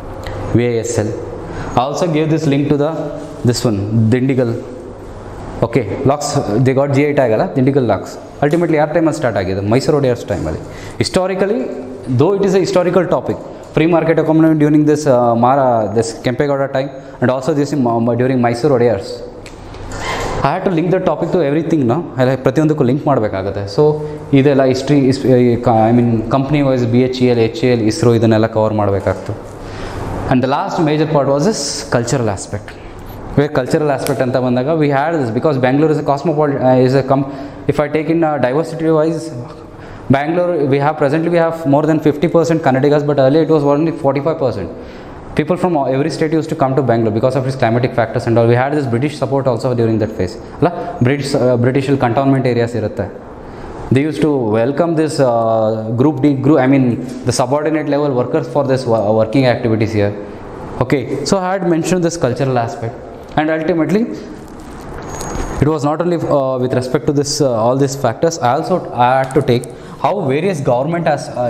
VISL. I also gave this link to this one, Dindigul. Okay, locks, they got GI tag, Dindigul locks. Ultimately, our time start agide, Mysore Odayars time. Historically, though it is a historical topic, free market economy during this this Kempegowda time and also this during Mysore Odayars. I had to link the topic to everything, no? I like Pratyondukku link madbekagate. So, idella history is company wise BHEL, HAL, ISRO idanella cover madbekagtu. And the last major part was this cultural aspect. Where cultural aspect anta bandaga we had this because Bangalore is a cosmopolitan if I take in diversity wise, Bangalore presently we have more than 50% Kannadigas, but earlier it was only 45%. People from every state used to come to Bangalore because of its climatic factors and all. We had this British support also during that phase. British cantonment areas irutte. They used to welcome this the subordinate level workers for this working activities here. Okay, so I had mentioned this cultural aspect, and ultimately it was not only with respect to this all these factors. I had to take how various government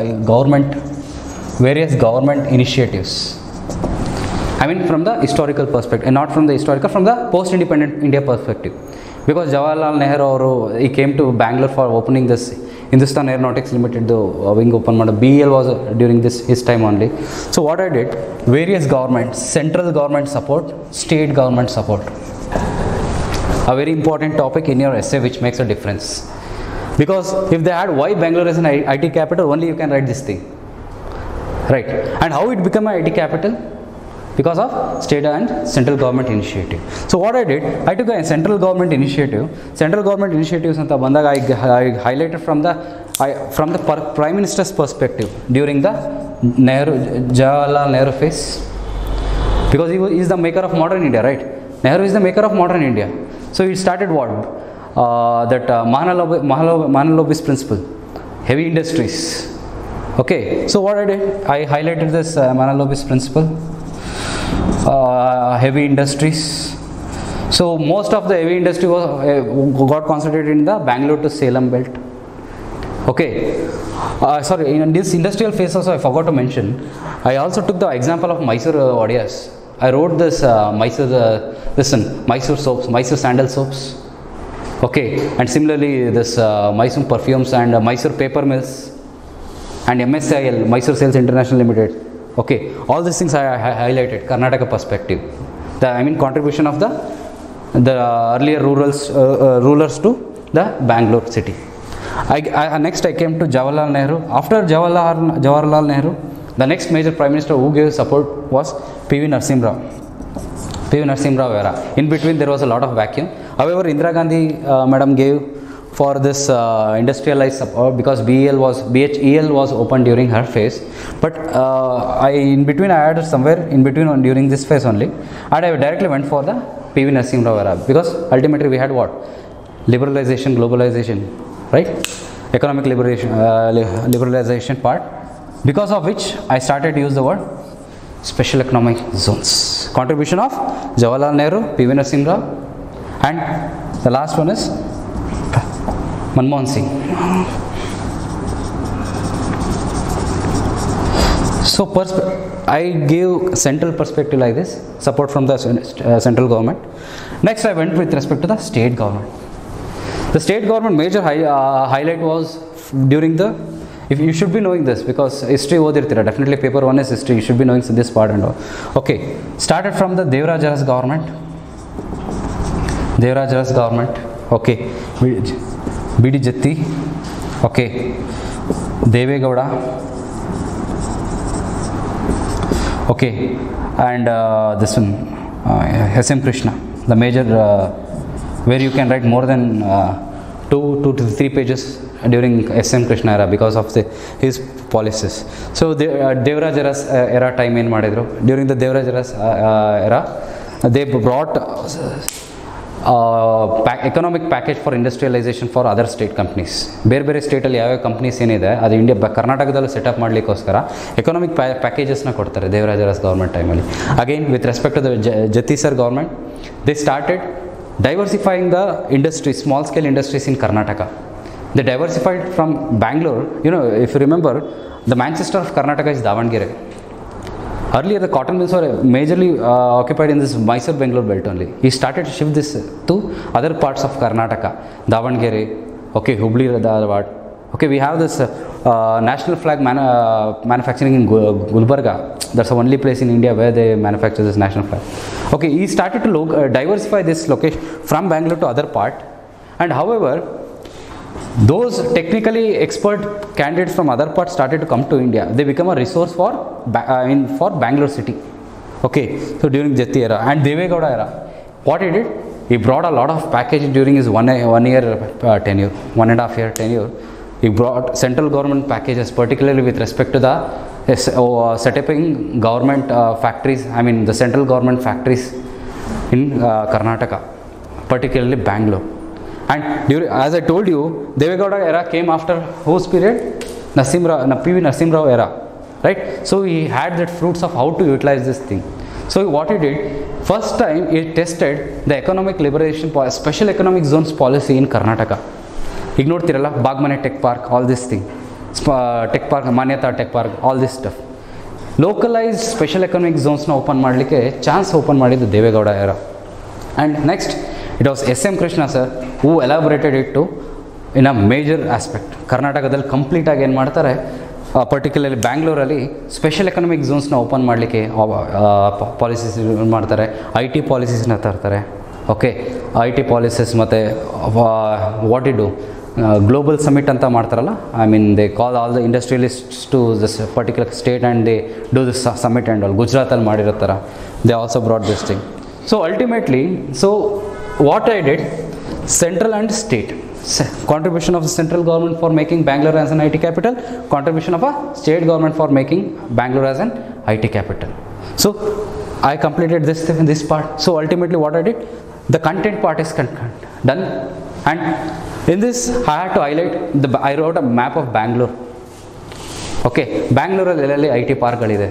initiatives. From the historical perspective, and not from the historical, from the post-independent India perspective. Because Jawaharlal Nehru, he came to Bangalore for opening this Hindustan Aeronautics Limited, the wing open model. BEL was during his time only. So what I did, various governments, central government support, state government support. A very important topic in your essay which makes a difference. Because if they had why Bangalore is an IT capital, only you can write this thing. Right. And how it became an IT capital? Because of state and central government initiative. So what I did, I took a central government initiative. Central government initiatives anta bandaga I highlighted from the Prime Minister's perspective during the Jawaharlal Nehru phase. Because he is the maker of modern India, right? Nehru is the maker of modern India. So he started what? Mahalanobis principle, heavy industries. Okay, so what I did, I highlighted this Mahalanobis principle. Heavy industries. So most of the heavy industry got concentrated in the Bangalore to Salem belt. Okay. Sorry, in this industrial phase also I forgot to mention. I also took the example of Mysore Odayars. I wrote this Mysore soaps, Mysore sandal soaps. Okay, and similarly this Mysore perfumes and Mysore paper mills and MSIL, Mysore Sales International Limited. Okay, all these things I highlighted, Karnataka perspective. Contribution of the earlier rulers to the Bangalore city. Next I came to Jawaharlal Nehru. After Jawaharlal Nehru, the next major Prime Minister who gave support was P.V. Narasimha Rao era. In between there was a lot of vacuum. However, Indira Gandhi madam gave for this industrialized support because BHEL was opened during her phase. But I added somewhere in between during this phase only, and I directly went for the P.V. Narasimha Rao era because ultimately we had what? Liberalization, globalization, right? Economic liberalization part, because of which I started to use the word special economic zones. Contribution of Jawaharlal Nehru, P.V. Narasimha Rao, and the last one is Manmohan Singh. So I gave central perspective like this, support from the central government. Next I went with respect to the state government. The state government major highlight was during the, if you should be knowing this because history odirtira, definitely paper 1 is history, you should be knowing this part and all. Okay, started from the Devaraj Aras government. Devaraj Aras government, okay, B.D. Jatti, okay, Deve Gowda, okay, and this one, S.M. Krishna, the major, where you can write more than 2 to 3 pages during S.M. Krishna era because of his policies. So Devaraj Aras era time in madidru. During the Devaraj Aras era, they brought economic package for industrialization for other state companies. ಬೇರೆ ಸ್ಟೇಟಲ್ಲಿ ಯಾವ್ಯಾವ companies ಏನಿದೆ ಅದು India ಕರ್ನಾಟಕದಲ್ಲೂ setup ಮಾಡಲಿಕ್ಕೋಸ್ಕರ economic ಪ್ಯಾಕೇಜಸ್ನ ಕೊಡ್ತಾರೆ Devaraj Urs government ಟೈಮಲ್ಲಿ. Again with respect to the ಜತಿ ಸರ್ government, they started diversifying the industry, small scale industries in Karnataka. They diversified from Bangalore. You know, if you remember, the Manchester of Karnataka is Davangere. Earlier the cotton mills were majorly occupied in this Mysore-Bangalore belt only. He started to shift this to other parts of Karnataka, Davangere, okay, Hubli, Dharwad. Okay, we have this national flag manufacturing in Gulbarga. That's the only place in India where they manufacture this national flag. Okay, he started to diversify this location from Bangalore to other part, and however, those technically expert candidates from other parts started to come to India. They become a resource for Bangalore city. Okay, so during Jati era and Deve Gowda era, what he did, he brought a lot of package during his one year tenure, 1.5 year tenure. He brought central government packages, particularly with respect to the setting government factories, I mean the central government factories in Karnataka, particularly Bangalore. And during, as I told you, Deve Gowda era came after whose period? PV Narasimha Rao era, right? So he had that fruits of how to utilize this thing. So what he did, first time he tested the economic liberation, special economic zones policy in Karnataka. ಈಗ ನೋಡ್ತಿರಲ್ಲ Bagmane tech park, all this thing, tech park, Manyata tech park, all this stuff, localised special economic ಝೋನ್ಸ್ನ open ಮಾಡಲಿಕ್ಕೆ chance open ಮಾಡಿದ್ದು Deve Gowda era. And next it was S.M. Krishna sir who elaborated it to in a major aspect. ಕರ್ನಾಟಕದಲ್ಲಿ complete ಆಗಿ ಏನು ಮಾಡ್ತಾರೆ, particularly ಬ್ಯಾಂಗ್ಳೂರಲ್ಲಿ special economic ಝೋನ್ಸ್ನ open ಮಾಡಲಿಕ್ಕೆ ಪಾಲಿಸೀಸ್ ಮಾಡ್ತಾರೆ, IT ಪಾಲಿಸೀಸ್ನ ತರ್ತಾರೆ. ಓಕೆ, IT ಪಾಲಿಸೀಸ್ ಮತ್ತು what it do global summit ಅಂತ ಮಾಡ್ತಾರಲ್ಲ, I mean they call all the industrialists to this particular state and they do this summit and all. ಗುಜರಾತಲ್ಲಿ ಮಾಡಿರೋ ಥರ they also brought this thing. So ultimately, so what I did, central and state, contribution of the central government for making Bangalore as an IT capital, contribution of a state government for making Bangalore as an IT capital. So I completed this part. So ultimately what I did, the content part is done, and in this I had to highlight I wrote a map of Bangalore. Okay, Bangalore alli IT park galide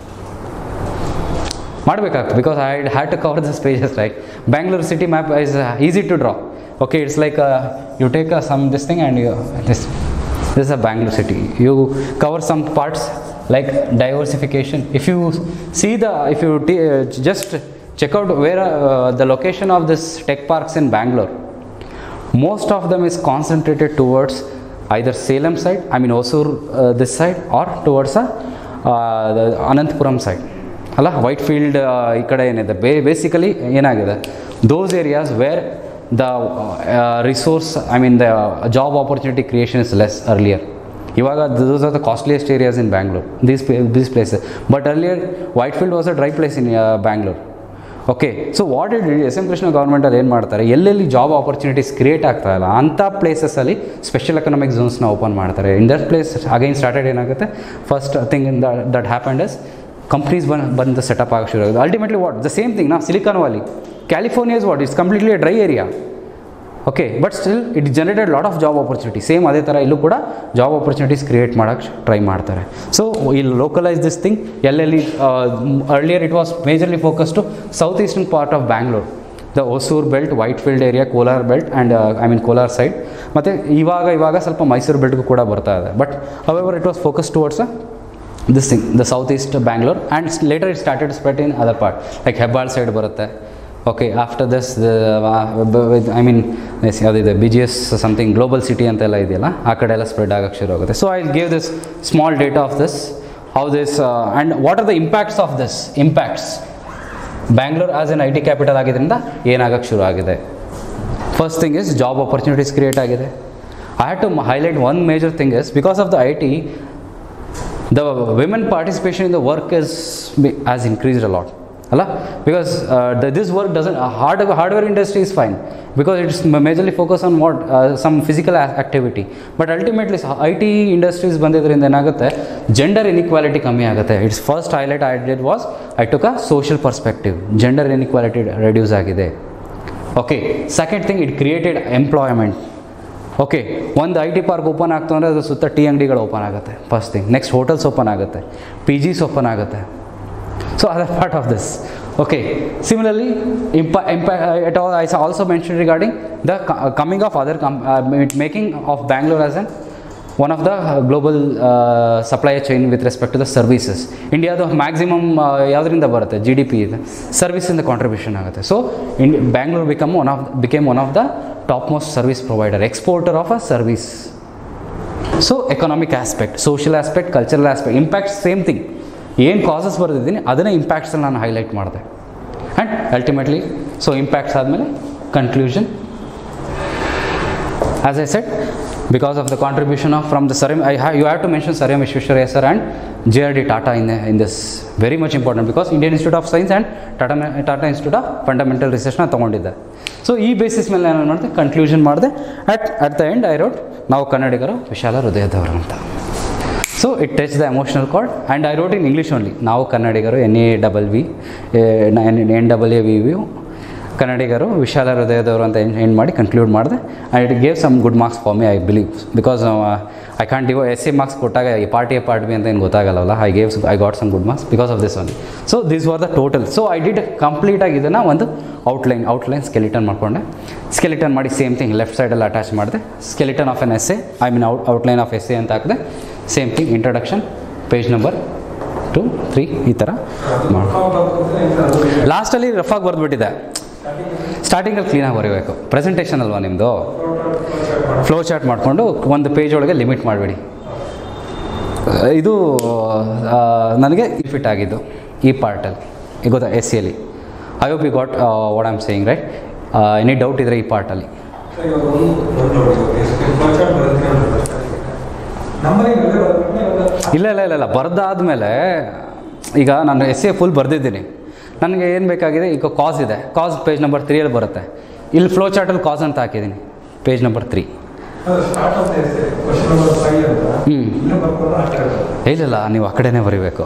ಮಾಡಬೇಕಾಗ್ತದೆ, because I had to cover this pages, right? Bangalore city map is easy to draw. Okay, it's like you take some this thing and this is a Bangalore city. You cover some parts like diversification. If you see if you just check out where the location of this tech parks in Bangalore, most of them is concentrated towards either Salem side, I mean Hosur this side, or towards the Ananthapuram side. ಅಲ್ಲ, Whitefield ಈ ಕಡೆ ಏನಿದೆ, basically ಏನಾಗಿದೆ, those areas where the resource, I mean the job opportunity creation is less earlier. ಇವಾಗ those are the costliest areas in Bangalore, these places. But earlier Whitefield was a dry place in Bangalore. Okay, so what it S M Krishna ಗೌರ್ಮೆಂಟಲ್ಲಿ ಏನು ಮಾಡ್ತಾರೆ, ಎಲ್ಲೆಲ್ಲಿ job opportunities create ಆಗ್ತಾ ಇಲ್ಲ ಅಂಥ ಪ್ಲೇಸಸಲ್ಲಿ special economic ಝೋನ್ಸ್ನ ಓಪನ್ ಮಾಡ್ತಾರೆ. In that place again started ಏನಾಗುತ್ತೆ, first thing in that happened is companies ಬಂದು ಸೆಟಪ್ ಆಗೋಕ್ಕೆ ಶುರು ಆಗುತ್ತೆ. Ultimately what the same thing, Silicon Valley, California is what, it's completely a dry area. Okay, but still it generated lot of job opportunity. Same ಅದೇ ಥರ ಇಲ್ಲೂ ಕೂಡ job opportunities create ಮಾಡೋಕ್ಕೆ try ಮಾಡ್ತಾರೆ. ಸೊ ಇಲ್ಲಿ ಲೋಕಲೈಸ್ ದಿಸ್ ಥಿಂಗ್, ಎಲ್ಲೆಲ್ಲಿ earlier it was majorly focus to south eastern part of Bangalore, the Hosur belt, Whitefield area, Kolar belt and I mean Kolar side, ಮತ್ತು ಇವಾಗ ಸ್ವಲ್ಪ ಮೈಸೂರು ಬೆಲ್ಟ್ಗೂ ಕೂಡ ಬರ್ತಾ ಇದೆ. But however it was focus towards this thing, the southeast Bangalore, and later it started to spread in other part, like Hebbal side ಬರುತ್ತೆ. Okay, after this I mean ಯಾವುದಿದೆ BGS something global city ಅಂತೆಲ್ಲ ಇದೆಯಲ್ಲ, ಆ ಕಡೆ ಎಲ್ಲ spread ಆಗಕ್ಕೆ ಶುರು ಆಗುತ್ತೆ. So I'll give this small data of this, how this and what are the impacts of this. Impacts, Bangalore as an IT capital ಆಗಿದ್ದರಿಂದ ಏನಾಗಕ್ಕೆ ಶುರು ಆಗಿದೆ. First thing is job opportunities create ಆಗಿದೆ. I had to highlight one major thing is because of the IT, the women participation in the work has increased a lot. Because this work doesn't, hardware industry is fine because it's majorly focused on what some physical activity, but ultimately IT industries ಬಂದಿದ್ದರಿಂದ ಏನಾಗುತ್ತೆ, gender inequality ಕಮ್ಮಿ ಆಗುತ್ತೆ. Its first highlight I did was I took a social perspective, gender inequality reduce ಆಗಿದೆ. Okay, second thing, it created employment. Okay, ಒಂದು I T park open ಆಗ್ತು ಅಂದರೆ ಅದು ಸುತ್ತ ಟೀ ಅಂಗಡಿಗಳು ಓಪನ್ ಆಗುತ್ತೆ. First thing. Next hotels open ಆಗುತ್ತೆ, PGs open ಆಗುತ್ತೆ. So other part of this. Okay, similarly I also mentioned regarding the coming of other making of Bangalore as one of the global supply chain with respect to the services. Indiaದ maximum ಯಾವುದರಿಂದ ಬರುತ್ತೆ, GDP ಇದೆ, ಸರ್ವಿಸಿಂದ contribution ಆಗುತ್ತೆ. So Bangalore became one of the topmost service provider, exporter of a service. So economic aspect, social aspect, cultural aspect, impact same thing. ಏನು causes ಬರೆದಿದ್ದೀನಿ ಅದನ್ನೇ ಇಂಪ್ಯಾಕ್ಟ್ಸಲ್ಲಿ ನಾನು ಹೈಲೈಟ್ ಮಾಡಿದೆ. ಆ್ಯಂಡ್ ಅಲ್ಟಿಮೇಟ್ಲಿ ಸೊ ಇಂಪ್ಯಾಕ್ಟ್ಸ್ ಆದಮೇಲೆ conclusion. As I said, because of the contribution of from the you have to mention Sir M Visvesvaraya sir and JRD Tata in this, very much important because Indian Institute of Science and Tata Institute of Fundamental Research na ತಗೊಂಡಿದ್ದಾರೆ. So ಈ basis ಮೇಲೆ ನಾನು ಮಾಡಿದೆ, conclusion ಮಾಡಿದೆ. At the end I wrote, ನಾವು ಕನ್ನಡಿಗರು ವಿಶಾಲ ಹೃದಯದವರು ಅಂತ. So it touch the emotional card and I wrote in English only. ನಾವು ಕನ್ನಡಿಗರು NAVV ಕನ್ನಡಿಗರು ವಿಶಾಲ ಹೃದಯದವರು ಅಂತ ಎಂಡ್ ಮಾಡಿ ಕನ್ಕ್ಲೂಡ್ ಮಾಡಿದೆ. And it gave some good marks for me, I believe, because I can't give essay marks ಕೊಟ್ಟಾಗ ಈ ಪಾರ್ಟ್ ಬಿ ಅಂತ ಏನು ಗೊತ್ತಾಗಲ್ಲ. I got some good marks because of this only. So this was the total. So I did ಕಂಪ್ಲೀಟಾಗಿ ಇದನ್ನು ಒಂದು outline skeleton ಮಾಡಿಕೊಂಡೆ. Skeleton ಮಾಡಿ ಸೇಮ್ ಥಿಂಗ್ ಲೆಫ್ಟ್ ಸೈಡಲ್ಲಿ ಅಟ್ಯಾಚ್ ಮಾಡಿದೆ. Skeleton of an essay, I mean outline of essay ಅಂತ ಹಾಕಿದೆ. Same thing, introduction, page number 2, 3 ಈ ಥರ ಮಾಡಿ ಲಾಸ್ಟಲ್ಲಿ ರಫಾಗಿ ಬರೆದ್ಬಿಟ್ಟಿದೆ. ಸ್ಟಾರ್ಟಿಂಗಲ್ಲಿ ಕ್ಲೀನಾಗಿ ಬರೀಬೇಕು. ಪ್ರೆಸೆಂಟೇಷನ್ ಅಲ್ವಾ ನಿಮ್ಮದು, ಫ್ಲೋ ಚಾರ್ಟ್ ಮಾಡಿಕೊಂಡು ಒಂದು ಪೇಜ್ ಒಳಗೆ ಲಿಮಿಟ್ ಮಾಡಬೇಡಿ. ಇದು ನನಗೆ ಫಿಟ್ ಆಗಿದ್ದು ಈ ಪಾರ್ಟಲ್ಲಿ, ಈಗ ಗೊತ್ತಾ SCಯಲ್ಲಿ. I hope you got what I am saying, right? Any doubt ಇದ್ದರೆ ಈ ಪಾರ್ಟಲ್ಲಿ. ಇಲ್ಲ ಬರೆದಾದ್ಮೇಲೆ ಈಗ ನಾನು essay ಫುಲ್ ಬರೆದಿದ್ದೀನಿ. ನನಗೆ ಏನು ಬೇಕಾಗಿದೆ, ಈಗ ಕಾಸ್ ಇದೆ, ಕಾಸ್ ಪೇಜ್ ನಂಬರ್ 3 ಬರುತ್ತೆ. ಇಲ್ಲಿ ಫ್ಲೋ ಚಾರ್ಟಲ್ಲಿ ಕಾಸ್ ಅಂತ ಹಾಕಿದ್ದೀನಿ, ಪೇಜ್ ನಂಬರ್ 3. ಇಲ್ಲ ನೀವು ಆ ಕಡೆನೇ ಬರೀಬೇಕು.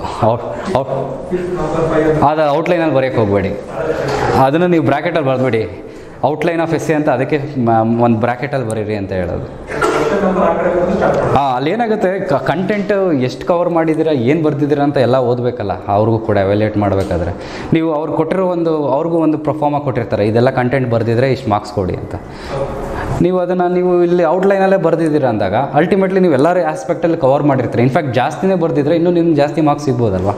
ಅದು ಔಟ್ಲೈನಲ್ಲಿ ಬರೆಯೋಕ್ಕೆ ಹೋಗಬೇಡಿ, ಅದನ್ನು ನೀವು ಬ್ರ್ಯಾಕೆಟಲ್ಲಿ ಬರೆದ್ಬಿಡಿ. ಔಟ್ಲೈನ್ ಆಫ್ essay ಅಂತ ಅದಕ್ಕೆ ಒಂದು ಬ್ರ್ಯಾಕೆಟಲ್ಲಿ ಬರೀರಿ ಅಂತ ಹೇಳೋದು. ಅಲ್ಲೇನಾಗುತ್ತೆ, ಕಂಟೆಂಟ್ ಎಷ್ಟು ಕವರ್ ಮಾಡಿದ್ದೀರಾ, ಏನು ಬರ್ದಿದ್ದೀರಾ ಅಂತ ಎಲ್ಲ ಓದಬೇಕಲ್ಲ, ಅವ್ರಿಗೂ ಕೂಡ ಎವ್ಯಾಲ್ಯೂಯೇಟ್ ಮಾಡಬೇಕಾದ್ರೆ. ನೀವು ಅವ್ರು ಕೊಟ್ಟಿರೋ ಅವ್ರಿಗೂ ಒಂದು ಪ್ರೊಫಾರ್ಮ ಕೊಟ್ಟಿರ್ತಾರೆ, ಇದೆಲ್ಲ ಕಂಟೆಂಟ್ ಬರೆದಿದ್ರೆ ಇಷ್ಟು ಮಾರ್ಕ್ಸ್ ಕೊಡಿ ಅಂತ. ನೀವು ಅದನ್ನು ಇಲ್ಲಿ ಔಟ್ಲೈನಲ್ಲೇ ಬರೆದಿದ್ದೀರಾ ಅಂದಾಗ ಅಲ್ಟಿಮೇಟ್ಲಿ ನೀವು ಎಲ್ಲರೂ ಆಸ್ಪೆಕ್ಟಲ್ಲಿ ಕವರ್ ಮಾಡಿರ್ತೀರಿ. ಇನ್ಫ್ಯಾಕ್ಟ್ ಜಾಸ್ತಿನೇ ಬರೆದಿದ್ರೆ ಇನ್ನೂ ನಿಮ್ಗೆ ಜಾಸ್ತಿ ಮಾರ್ಕ್ಸ್ ಸಿಗ್ಬೋದಲ್ವಾ.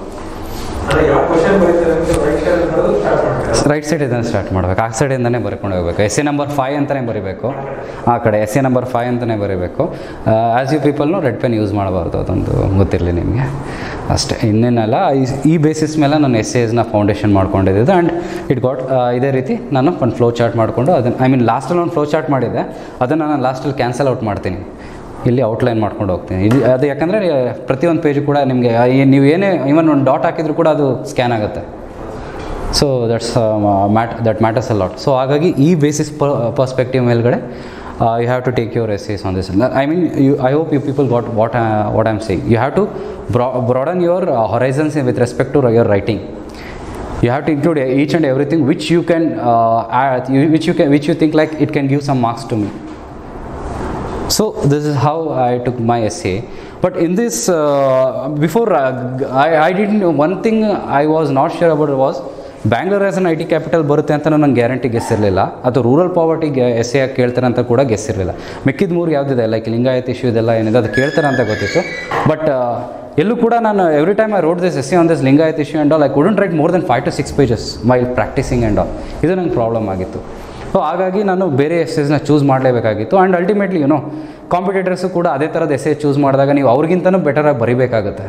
ರೈಟ್ ಸೈಡಿಂದ ಸ್ಟಾರ್ಟ್ ಮಾಡಬೇಕು, ಆ ಸೈಡಿಂದನೇ ಬರ್ಕೊಂಡು ಹೋಗಬೇಕು. essay ನಂಬರ್ 5 ಅಂತಲೇ ಬರೀಬೇಕು, ಆ ಕಡೆ essay ನಂಬರ್ 5 ಅಂತಲೇ ಬರೀಬೇಕು. ಆ್ಯಸ್ ಯು ಪೀಪಲ್ನು ರೆಡ್ ಪೆನ್ ಯೂಸ್ ಮಾಡಬಾರ್ದು, ಅದೊಂದು ಗೊತ್ತಿರಲಿ ನಿಮಗೆ ಅಷ್ಟೇ. ಇನ್ನೇನಲ್ಲ, ಈ ಬೇಸಿಸ್ ಮೇಲೆ ನಾನು essaysನ ಫೌಂಡೇಶನ್ ಮಾಡ್ಕೊಂಡಿದ್ದೆ. ಆ್ಯಂಡ್ ಇಟ್ ಗಾಟ್ ಇದೇ ರೀತಿ ನಾನು ಒಂದು ಫ್ಲೋ ಚಾರ್ಟ್ ಮಾಡಿಕೊಂಡು ಅದನ್ನು ಲಾಸ್ಟಲ್ಲಿ ಒಂದು ಫ್ಲೋ ಚಾರ್ಟ್ ಮಾಡಿದ್ದೆ, ಅದನ್ನು ನಾನು ಲಾಸ್ಟಲ್ಲಿ ಕ್ಯಾನ್ಸಲ್ ಔಟ್ ಮಾಡ್ತೀನಿ, ಇಲ್ಲಿ ಔಟ್ಲೈನ್ ಮಾಡ್ಕೊಂಡು ಹೋಗ್ತೀನಿ. ಅದು ಯಾಕಂದರೆ ಪ್ರತಿಯೊಂದು ಪೇಜು ಕೂಡ ನಿಮಗೆ ನೀವು ಏನೇ ಇವನ್ ಒಂದು ಡಾಟ್ ಹಾಕಿದ್ರು ಕೂಡ ಅದು ಸ್ಕ್ಯಾನ್ ಆಗುತ್ತೆ. So that matters a lot. So ಹಾಗಾಗಿ ಈ ಬೇಸಿಸ್ ಪರ್ಸ್ಪೆಕ್ಟಿವ್ ಮೇಲ್ಗಡೆ you have to take your essays on this. I mean I hope you people got what I am saying. You have to broaden your horizons with respect to your writing. You have to include each and everything which you can add, which you think like it can give some marks to me. So this is how I took my essay. But in this before I didn't know one thing I was not sure about was Bangalore as an IT capital ಬರುತ್ತೆ ಅಂತ ನಂಗೆ guarantee ಗೆಸ್ಸಿರಲಿಲ್ಲ, ಅಥವಾ rural ಪಾವರ್ಟಿಗೆ S A ಕೇಳ್ತಾರೆ ಅಂತ ಕೂಡ ಗೆಸ್ಸಿರಲಿಲ್ಲ. ಮಿಕ್ಕಿದ 3 ಯಾವುದಿದೆ like Lingayat issue ಇದೆಲ್ಲ ಏನಿದೆ ಅದು ಕೇಳ್ತಾರೆ ಅಂತ ಗೊತ್ತಿತ್ತು. ಬಟ್ ಎಲ್ಲೂ ಕೂಡ ನಾನು every time I wrote this essay on this Lingayat issue and all I couldn't write more than 5 to 6 pages while practising and all. ಇದು ನಂಗೆ ಪ್ರಾಬ್ಲಮ್ ಆಗಿತ್ತು. ಸೊ ಹಾಗಾಗಿ ನಾನು ಬೇರೆ ಎಸ್ಸೇಸ್ನ ಚೂಸ್ ಮಾಡಲೇಬೇಕಾಗಿತ್ತು. ಆ್ಯಂಡ್ ಅಲ್ಟಿಮೇಟ್ಲಿ ಕಾಂಪಿಟೇಟರ್ಸು ಕೂಡ ಅದೇ ಥರದ ಎಸ್ಸೇ ಚೂಸ್ ಮಾಡಿದಾಗ ನೀವು ಅವ್ರಿಗಿಂತನೂ ಬೆಟರಾಗಿ ಬರೀಬೇಕಾಗುತ್ತೆ.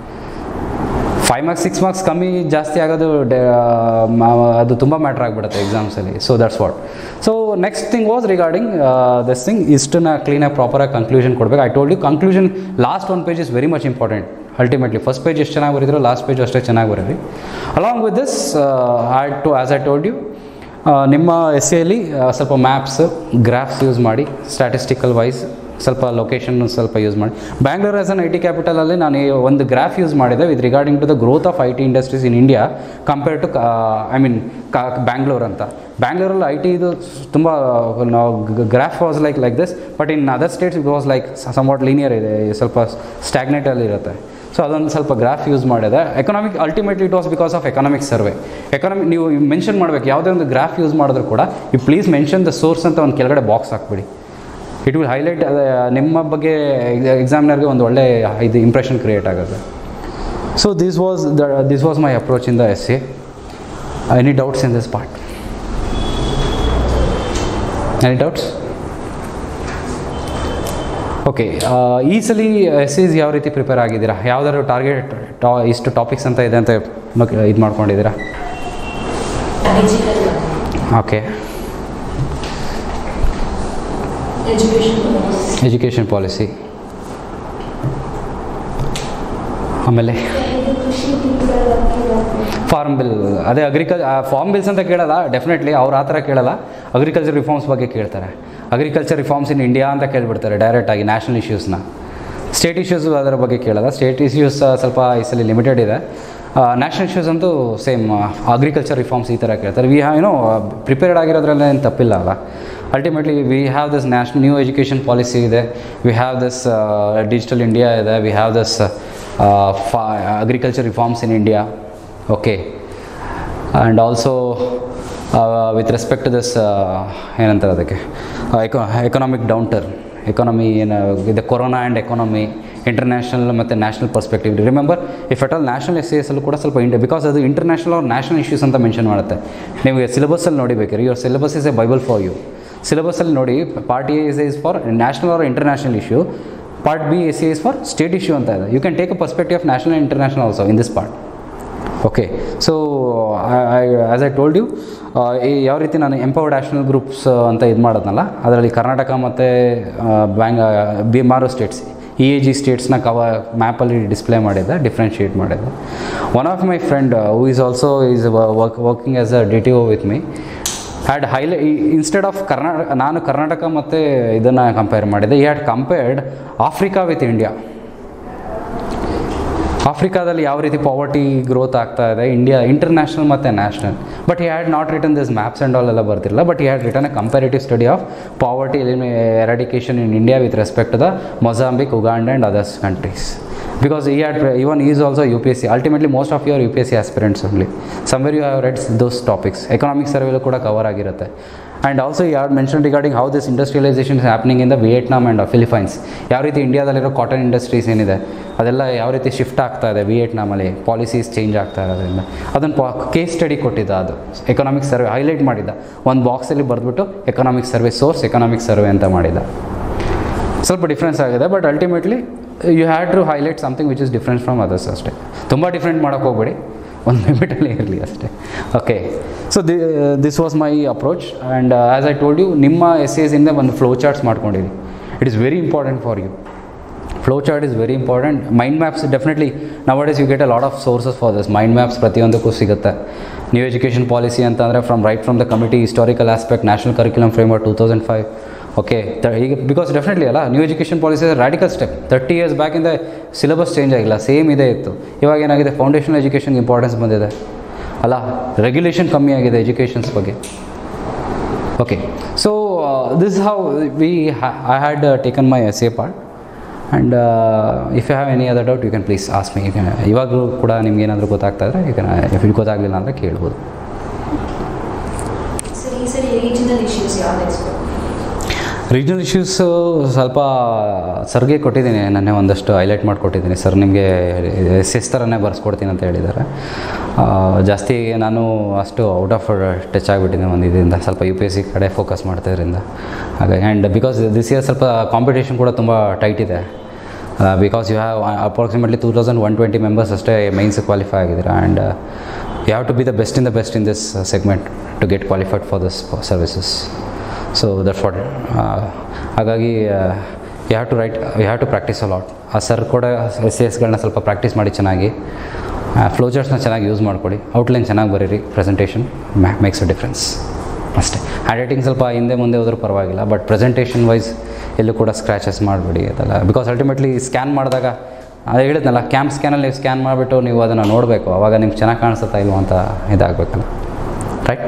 5 marks 6 marks ಕಮ್ಮಿ ಜಾಸ್ತಿ ಆಗೋದು ಅದು ತುಂಬ ಮ್ಯಾಟ್ರ್ ಆಗಿಬಿಡುತ್ತೆ ಎಕ್ಸಾಮ್ಸಲ್ಲಿ. So that's what. So next thing was regarding this thing. ಇಷ್ಟನ್ನ ಕ್ಲೀನಾಗಿ ಪ್ರಾಪರಾಗಿ ಕನ್ಕ್ಲೂಷನ್ ಕೊಡಬೇಕು. I told you conclusion last 1 page is very much important. Ultimately first page ಎಷ್ಟು ಚೆನ್ನಾಗಿ ಬರೀದ್ರು ಲಾಸ್ಟ್ ಪೇಜ್ ಅಷ್ಟೇ ಚೆನ್ನಾಗಿ ಬರೀರಿ. Along with this as I told you ನಿಮ್ಮ ಎಸ್ಸೇಲಿ ಸ್ವಲ್ಪ ಮ್ಯಾಪ್ಸ್ ಗ್ರಾಫ್ಸ್ ಯೂಸ್ ಮಾಡಿ, ಸ್ಟ್ಯಾಟಿಸ್ಟಿಕಲ್ ವೈಸ್ ಸ್ವಲ್ಪ ಲೊಕೇಶನ್ ಸ್ವಲ್ಪ ಯೂಸ್ ಮಾಡಿ. ಬ್ಯಾಂಗ್ಳೂರ್ ಆಸ್ ಅನ್ IT ಕ್ಯಾಪಿಟಲಲ್ಲಿ ನಾನು ಒಂದು ಗ್ರಾಫ್ ಯೂಸ್ ಮಾಡಿದೆ with regarding to the growth of IT industries in India compare to Bangalore ಅಂತ. ಬ್ಯಾಂಗ್ಳೂರಲ್ಲಿ IT ಇದು ತುಂಬ graph was like this, but in other states it was like somewhat linear ಇದೆ, ಸ್ವಲ್ಪ ಸ್ಟ್ಯಾಗ್ನೇಟಲ್ಲಿ ಇರುತ್ತೆ. ಸೊ ಅದೊಂದು ಸ್ವಲ್ಪ ಗ್ರಾಫ್ ಯೂಸ್ ಮಾಡಿದೆ. Economic ultimately it was because of economic survey. ನೀವು ಮೆನ್ಷನ್ ಮಾಡಬೇಕು ಯಾವುದೇ ಒಂದು ಗ್ರಾಫ್ ಯೂಸ್ ಮಾಡಿದ್ರು ಕೂಡ you please mention the source ಅಂತ ಒಂದು ಕೆಳಗಡೆ ಬಾಕ್ಸ್ ಹಾಕ್ಬಿಡಿ. ಇಟ್ ವಿಲ್ ಹೈಲೈಟ್ ನಿಮ್ಮ ಬಗ್ಗೆ ಎಕ್ಸಾಮಿನರ್ಗೆ ಒಂದು ಒಳ್ಳೆ ಇದು ಇಂಪ್ರೆಷನ್ ಕ್ರಿಯೇಟ್ ಆಗುತ್ತೆ. So this was my approach in the essay. Any doubts in this part? Any doubts? Okay. ಈ ಸಲ ಎಸ್ಸೇಸ್ ಯಾವ ರೀತಿ ಪ್ರಿಪೇರ್ ಆಗಿದ್ದೀರಾ? ಯಾವುದಾದ್ರು ಟಾರ್ಗೆಟ್ ಇಷ್ಟು ಟಾಪಿಕ್ಸ್ ಅಂತ ಇದೆ ಅಂತ ಇದು ಮಾಡ್ಕೊಂಡಿದ್ದೀರಾ? ಓಕೆ. ಎಜುಕೇಷನ್ ಪಾಲಿಸಿ, ಆಮೇಲೆ ಫಾರ್ಮ್ ಬಿಲ್. ಅದೇ ಫಾರ್ಮ್ ಬಿಲ್ಸ್ ಅಂತ ಕೇಳಲ್ಲ ಡೆಫಿನೆಟ್ಲಿ, ಅವ್ರು ಆ ಥರ ಕೇಳಲ್ಲ. ಅಗ್ರಿಕಲ್ಚರ್ ರಿಫಾರ್ಮ್ಸ್ ಬಗ್ಗೆ ಕೇಳ್ತಾರೆ. ಅಗ್ರಿಕಲ್ಚರ್ ರಿಫಾರ್ಮ್ಸ್ ಇನ್ ಇಂಡಿಯಾ ಅಂತ ಕೇಳಿಬಿಡ್ತಾರೆ ಡೈರೆಕ್ಟಾಗಿ. ನ್ಯಾಷನಲ್ ಇಶ್ಯೂಸ್ನ, ಸ್ಟೇಟ್ ಇಶ್ಯೂಸು ಅದರ ಬಗ್ಗೆ ಕೇಳಲ್ಲ. ಸ್ಟೇಟ್ ಇಶ್ಯೂಸ್ ಸ್ವಲ್ಪ ಈ ಸಲ ಲಿಮಿಟೆಡ್ ಇದೆ. ನ್ಯಾಷನಲ್ ಇಶ್ಯೂಸ್ ಅಂತೂ ಸೇಮ್ ಅಗ್ರಿಕಲ್ಚರ್ ರಿಫಾರ್ಮ್ಸ್ ಈ ಥರ ಕೇಳ್ತಾರೆ. ವಿ ಹ್ಯಾವ್ ಪ್ರಿಪೇರ್ಡ್ ಆಗಿರೋದ್ರಲ್ಲೇ ಏನು ತಪ್ಪಿಲ್ಲ ಅಲ್ಲ. Ultimately we have this new education policy ಇದೆ, we have this digital India ಇದೆ, we have this agriculture reforms in India. Okay. And also with respect to this ಏನಂತಾರೆ ಅದಕ್ಕೆ ಎಕನಾಮಿಕ್ ಡೌನ್ ಟರ್ನ್, ಎಕಾನಮಿ ಏನು ಇದೆ, corona and economy, international ಮತ್ತು national perspective. Remember if at all national ಎಸ್ಸೇಸಲ್ಲೂ ಕೂಡ ಸ್ವಲ್ಪ because ಅದು ಇಂಟರ್ನ್ಯಾಷನಲ್ ಆರ್ ನ್ಯಾಷನಲ್ ಇಶ್ಯೂಸ್ ಅಂತ ಮೆನ್ಷನ್ ಮಾಡುತ್ತೆ. ನೀವು ಸಿಲೆಬಸ್ಸಲ್ಲಿ ನೋಡಿಬೇಕಾದ್ರೆ your syllabus is A bible for you. ಸಿಲೆಬಸ್ಸಲ್ಲಿ ನೋಡಿ part A is for national or international issue, part B is is for state issue ಅಂತ ಇದೆ. You can take a perspective of national and international also in this part. Okay. So as I told you ಯಾವ ರೀತಿ ನಾನು empowered national groups ಅಂತ ಇದು ಮಾಡೋದ್ನಲ್ಲ, ಅದರಲ್ಲಿ ಕರ್ನಾಟಕ ಮತ್ತು Bihar states EAG ಸ್ಟೇಟ್ಸ್ನ ಮ್ಯಾಪಲ್ಲಿ ಡಿಸ್ಪ್ಲೇ ಮಾಡಿದ್ದೆ, ಡಿಫ್ರೆನ್ಷಿಯೇಟ್ ಮಾಡಿದ್ದೆ. One of my friend who is also is working as a DTO with me had instead of ನಾನು ಕರ್ನಾಟಕ ಮತ್ತು ಇದನ್ನು ಕಂಪೇರ್ ಮಾಡಿದ್ದೆ. He had compared Africa with India. ಆಫ್ರಿಕಾದಲ್ಲಿ ಯಾವ ರೀತಿ ಪಾವರ್ಟಿ ಗ್ರೋತ್ ಆಗ್ತಾ ಇದೆ, ಇಂಡಿಯಾ ಇಂಟರ್ನ್ಯಾಷನಲ್ ಮತ್ತು national. But he had not written this maps and all ಎಲ್ಲ ಬರ್ತಿರಲ್ಲ, but he had written a comparative study of poverty eradication in India with respect to the Mozambique, Uganda and others countries. Because he had even he is also UPSC. Ultimately most of your UPSC aspirants only. Somewhere you have read those topics. Economic survey lo kuda cover agirutte. And also he had mentioned regarding how this industrialization is happening in the Vietnam and Philippines. ಯಾವ ರೀತಿ ಇಂಡಿಯಾದಲ್ಲಿರೋ cotton industries ಏನಿದೆ ಅದೆಲ್ಲ ಯಾವ ರೀತಿ shift ಆಗ್ತಾ ಇದೆ ವಿಯೆಟ್ನಾಮಲ್ಲಿ, policies change ಆಗ್ತಾ ಇರೋದ್ರಿಂದ ಅದನ್ನು ಕೇಸ್ ಸ್ಟಡಿ ಕೊಟ್ಟಿದ್ದ. ಅದು ಎಕನಾಮಿಕ್ ಸರ್ವೆ ಹೈಲೈಟ್ ಮಾಡಿದ್ದ, ಒಂದು ಬಾಕ್ಸಲ್ಲಿ ಬರೆದ್ಬಿಟ್ಟು economic survey source economic survey ಅಂತ ಮಾಡಿದ್ದ. ಸ್ವಲ್ಪ ಡಿಫ್ರೆನ್ಸ್ ಆಗಿದೆ, but ultimately you had to highlight something which is different from others ಅಷ್ಟೇ. ತುಂಬ ಡಿಫ್ರೆಂಟ್ ಮಾಡೋಕ್ಕೆ ಹೋಗ್ಬೇಡಿ, ಒಂದು ಲಿಮಿಟಲ್ಲಿ ಇರಲಿ ಅಷ್ಟೇ. Okay. So this was my approach. And as I told you, ನಿಮ್ಮ ಎಸ್ಸೇಸಿಂದ ಒಂದು ಫ್ಲೋ ಚಾರ್ಟ್ಸ್ ಮಾಡ್ಕೊಂಡಿರಿ. It is very important for you. Flow chart is very important. Mind maps definitely nowadays you get a lot of sources for this. Mind maps ಪ್ರತಿಯೊಂದಕ್ಕೂ ಸಿಗುತ್ತೆ. New education policy ಅಂತಂದರೆ from the committee, historical aspect, national curriculum framework 2005. Okay. ಈಗ because definitely ಅಲ್ಲ, new education policy radical step. 30 years ಬ್ಯಾಕಿಂದ syllabus change ಆಗಿಲ್ಲ, same ಇದೇ ಇತ್ತು. ಇವಾಗ ಏನಾಗಿದೆ, ಫೌಂಡೇಶನಲ್ ಎಜುಕೇಷನ್ಗೆ ಇಂಪಾರ್ಟೆನ್ಸ್ ಬಂದಿದೆ ಅಲ್ಲ, ರೆಗ್ಯುಲೇಷನ್ ಕಮ್ಮಿ ಆಗಿದೆ ಎಜುಕೇಷನ್ಸ್ ಬಗ್ಗೆ. Okay. So this how I had taken my essay part. And if you have any other doubt you can please ask me. ಇವಾಗಲೂ ಕೂಡ ನಿಮ್ಗೆ ಏನಾದರೂ ಗೊತ್ತಾಗ್ತಾ ಇದ್ದರೆ ಯು ಕ್ಯಾನ್, ಇಫ್ ಇದು ಗೊತ್ತಾಗಲಿಲ್ಲ ಅಂದರೆ ಕೇಳ್ಬೋದು. ರೀಜನಲ್ ಇಶ್ಯೂಸ್ ಯಾವ್ದು ಎಕ್ಸ್ಪೆಕ್ಟ್? ರೀಜನಲ್ ಇಶ್ಯೂಸು ಸ್ವಲ್ಪ ಸರ್ಗೆ ಕೊಟ್ಟಿದ್ದೀನಿ, ನಾನೇ ಒಂದಷ್ಟು ಹೈಲೈಟ್ ಮಾಡಿಕೊಟ್ಟಿದ್ದೀನಿ. ಸರ್ ನಿಮಗೆ ಎಸ್ ಥರನೇ ಬರ್ಸ್ಕೊಡ್ತೀನಿ ಅಂತ ಹೇಳಿದ್ದಾರೆ. ಜಾಸ್ತಿ ನಾನು ಅಷ್ಟು ಔಟ್ ಆಫ್ ಟಚ್ ಆಗಿಬಿಟ್ಟಿದ್ದೀನಿ ಒಂದು ಇದರಿಂದ, ಸ್ವಲ್ಪ UPSC ಕಡೆ ಫೋಕಸ್ ಮಾಡ್ತಾಯಿದ್ರಿಂದ. ಹಾಗಾಗಿ ಆ್ಯಂಡ್ ಬಿಕಾಸ್ ದಿಸ್ ಇಯರ್ ಸ್ವಲ್ಪ ಕಾಂಪಿಟೇಷನ್ ಕೂಡ ತುಂಬ ಟೈಟ್ ಇದೆ. Because you have approximately 2120 members ಅಷ್ಟೇ ಮೈನ್ಸ್ ಕ್ವಾಲಿಫೈ ಆಗಿದ್ದೀರಾ. And you have to be the best in this segment to get qualified for this services. So that's what. ಹಾಗಾಗಿ you have to practise a lot. ಆ sir ಕೂಡ SCSಗಳನ್ನ ಸ್ವಲ್ಪ practice ಮಾಡಿ ಚೆನ್ನಾಗಿ, ಫ್ಲೋಚಾರ್ಟ್ಸ್ನ ಚೆನ್ನಾಗಿ ಯೂಸ್ ಮಾಡ್ಕೊಳ್ಳಿ, ಔಟ್ಲೈನ್ ಚೆನ್ನಾಗಿ ಬರೀರಿ, ಪ್ರೆಸೆಂಟೇಷನ್ ಮೇಕ್ಸ್ ಅ ಡಿಫ್ರೆನ್ಸ್ ಅಷ್ಟೇ. ಹ್ಯಾಂಡ್ ರೈಟಿಂಗ್ ಸ್ವಲ್ಪ ಹಿಂದೆ ಮುಂದೆ ಹೋದ್ರೂ ಪರವಾಗಿಲ್ಲ, ಬಟ್ ಪ್ರೆಸೆಂಟೇಷನ್ ವೈಸ್ ಎಲ್ಲೂ ಕೂಡ ಸ್ಕ್ರ್ಯಾಚಸ್ ಮಾಡಬೇಡಿ ಅದೆಲ್ಲ. ಬಿಕಾಸ್ ಅಲ್ಟಿಮೇಟ್ಲಿ ಸ್ಕ್ಯಾನ್ ಮಾಡಿದಾಗ ಅದು ಹೇಳಿದ್ನಲ್ಲ, ಕ್ಯಾಮ್ ಸ್ಕ್ಯಾನಲ್ಲಿ ನೀವು ಸ್ಕ್ಯಾನ್ ಮಾಡಿಬಿಟ್ಟು ನೀವು ಅದನ್ನು ನೋಡಬೇಕು, ಆವಾಗ ನಿಮ್ಗೆ ಚೆನ್ನಾಗಿ ಕಾಣಿಸುತ್ತಾ ಇಲ್ವ ಅಂತ ಇದಾಗಬೇಕಲ್ಲ, ರೈಟ್?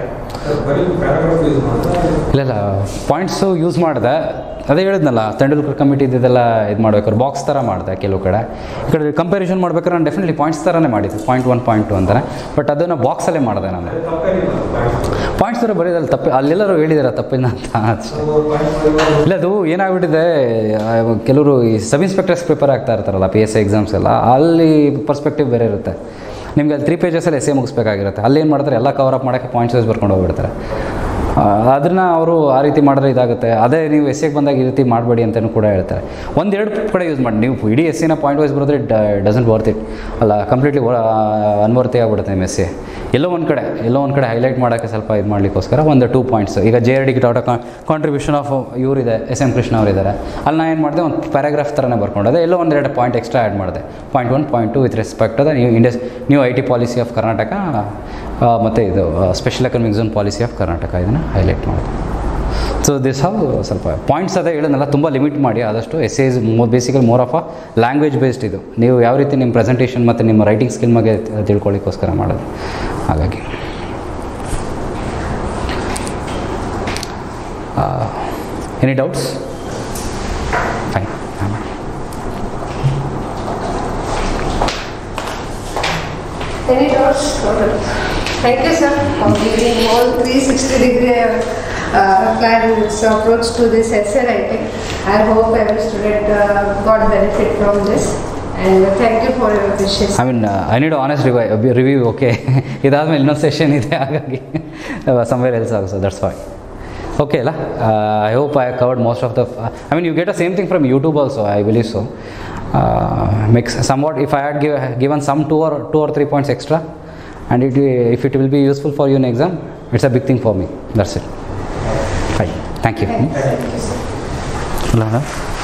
ಇಲ್ಲ ಪಾಯಿಂಟ್ಸು ಯೂಸ್ ಮಾಡಿದೆ, ಅದೇ ಹೇಳಿದ್ನಲ್ಲ, ತೆಂಡೂಲ್ಕರ್ ಕಮಿಟಿ ಇದೆಲ್ಲ ಇದು ಮಾಡ್ಬೇಕಾದ್ರೆ ಬಾಕ್ಸ್ ಥರ ಮಾಡಿದೆ. ಕೆಲವು ಕಡೆ ಈ ಕಡೆ ಕಂಪ್ಯಾರಿಸನ್ ಮಾಡ್ಬೇಕಾದ್ರೆ ನಾನು ಡೆಫಿನೆಟ್ಲಿ ಪಾಯಿಂಟ್ಸ್ ಥರನೇ ಮಾಡಿದ್ದೆ, ಪಾಯಿಂಟ್ 1 ಪಾಯಿಂಟ್ 2 ಅಂತಾನೆ. ಬಟ್ ಅದನ್ನು ಬಾಕ್ಸಲ್ಲೇ ಮಾಡಿದೆ ನಾನು. ಪಾಯಿಂಟ್ಸ್ ಥರ ಬರೀದಲ್ಲ, ತಪ್ಪು ಅಲ್ಲೆಲ್ಲರೂ ಹೇಳಿದಾರೆ ತಪ್ಪಿಲ್ಲ ಅಂತ ಅಷ್ಟೇ. ಇಲ್ಲ ಅದು ಏನಾಗ್ಬಿಟ್ಟಿದೆ, ಕೆಲವರು ಈ ಸಬ್ ಇನ್ಸ್ಪೆಕ್ಟರ್ಸ್ ಪ್ರಿಪೇರ್ ಆಗ್ತಾ ಇರ್ತಾರಲ್ಲ PSI ಎಕ್ಸಾಮ್ಸ್ ಎಲ್ಲ, ಅಲ್ಲಿ ಪರ್ಸ್ಪೆಕ್ಟಿವ್ ಬೇರೆ ಇರುತ್ತೆ. ನಿಮಗೆ ಅಲ್ಲಿ 3 ಪೇಜಸಲ್ಲಿ ಎಸ್ಸೆ ಮುಗಿಸ್ಬೇಕಾಗಿರುತ್ತೆ. ಅಲ್ಲೇನು ಮಾಡ್ತಾರೆ, ಎಲ್ಲ ಕವರ್ ಅಪ್ ಮಾಡೋಕ್ಕೆ ಪಾಯಿಂಟ್ಸ್ ವೈಸ್ ಬರ್ಕೊಂಡು ಹೋಗ್ಬಿಡ್ತಾರೆ. ಅದನ್ನು ಅವರು ಆ ರೀತಿ ಮಾಡಿದ್ರೆ ಇದಾಗುತ್ತೆ. ಅದೇ ನೀವು ಎಸ್ಸೆಗೆ ಬಂದಾಗ ಈ ರೀತಿ ಮಾಡಬೇಡಿ ಅಂತಲೂ ಕೂಡ ಹೇಳ್ತಾರೆ. 1-2 ಕಡೆ ಯೂಸ್ ಮಾಡಿ, ನೀವು ಇಡೀ ಎಸ್ಸಿನ ಪಾಯಿಂಟ್ ವೈಸ್ ಬರೆದ್ರೆ ಡಸಂಟ್ ವರ್ತ್ ಇಟ್ ಅಲ್ಲ, ಕಂಪ್ಲೀಟ್ಲಿ ಅನ್ವರ್ತಿ ಆಗ್ಬಿಡುತ್ತೆ ನಿಮ್ಮ ಎಸ್ಸೆ. ಎಲ್ಲೋ ಒಂದು ಕಡೆ ಹೈಲೈಟ್ ಮಾಡೋಕ್ಕೆ ಸ್ವಲ್ಪ ಇದು ಮಾಡಲಿಕ್ಕೋಸ್ಕರ 1-2 ಪಾಯಿಂಟ್ಸ್. ಈಗ JRD ಟಾಟಾ ಕಾಂಟ್ರಿಬ್ಯೂಷನ್ ಆಫ್ ಇವರಿದೆ, SM ಕೃಷ್ಣ ಅವರಿದ್ದಾರೆ, ಅಲ್ಲಿ ನಾನು ಏನು ಮಾಡಿದೆ, ಒಂದು ಪ್ಯಾರಾಗ್ರಾಫ್ ಥರನೇ ಬರ್ಕೊಂಡೆ. ಎಲ್ಲೋ 1-2 ಪಾಯಿಂಟ್ ಎಕ್ಸ್ಟ್ರಾ ಆ್ಯಡ್ ಮಾಡಿದೆ. Point 1 point 2 with respect the new IT policy of Karnataka ಮತ್ತು ಇದು special economic zone policy of Karnataka, ಇದನ್ನು ಹೈಲೈಟ್ ಮಾಡಿದೆ. ಸೊ ದಿಸ್ ಹಾವ್ ಸ್ವಲ್ಪ ಪಾಯಿಂಟ್ಸ್ ಅದೇ ಹೇಳೋದನ್ನೆಲ್ಲ ತುಂಬ ಲಿಮಿಟ್ ಮಾಡಿ ಆದಷ್ಟು. Essay is basically more of a language based. ಇದು ನೀವು ಯಾವ ರೀತಿ ನಿಮ್ಮ ಪ್ರೆಸೆಂಟೇಷನ್ ಮತ್ತು ನಿಮ್ಮ ರೈಟಿಂಗ್ ಸ್ಕಿಲ್ ಬಗ್ಗೆ ತಿಳ್ಕೊಳ್ಳಿಕ್ಕೋಸ್ಕರ ಮಾಡೋದು. ಹಾಗಾಗಿ any doubts? Fine. Any doubts? Thank you, sir, for giving all 360-degree plans approach to this essay writing. I hope every student got benefit from this. And thank you for your wishes. I need honest review, okay? ಇದಾದ್ಮೇಲೆ ಇನ್ನೊಂದು session ಇದೆ, ಹಾಗಾಗಿ somewhere else also, that's why. Okay, I hope I covered most of the. You get the same thing from YouTube also, I believe so. Makes somewhat. If I had given some 2 or 3 points extra, and if it will be useful for you in exam, it's a big thing for me. That's it. Fine. Thank you. Thank you, sir.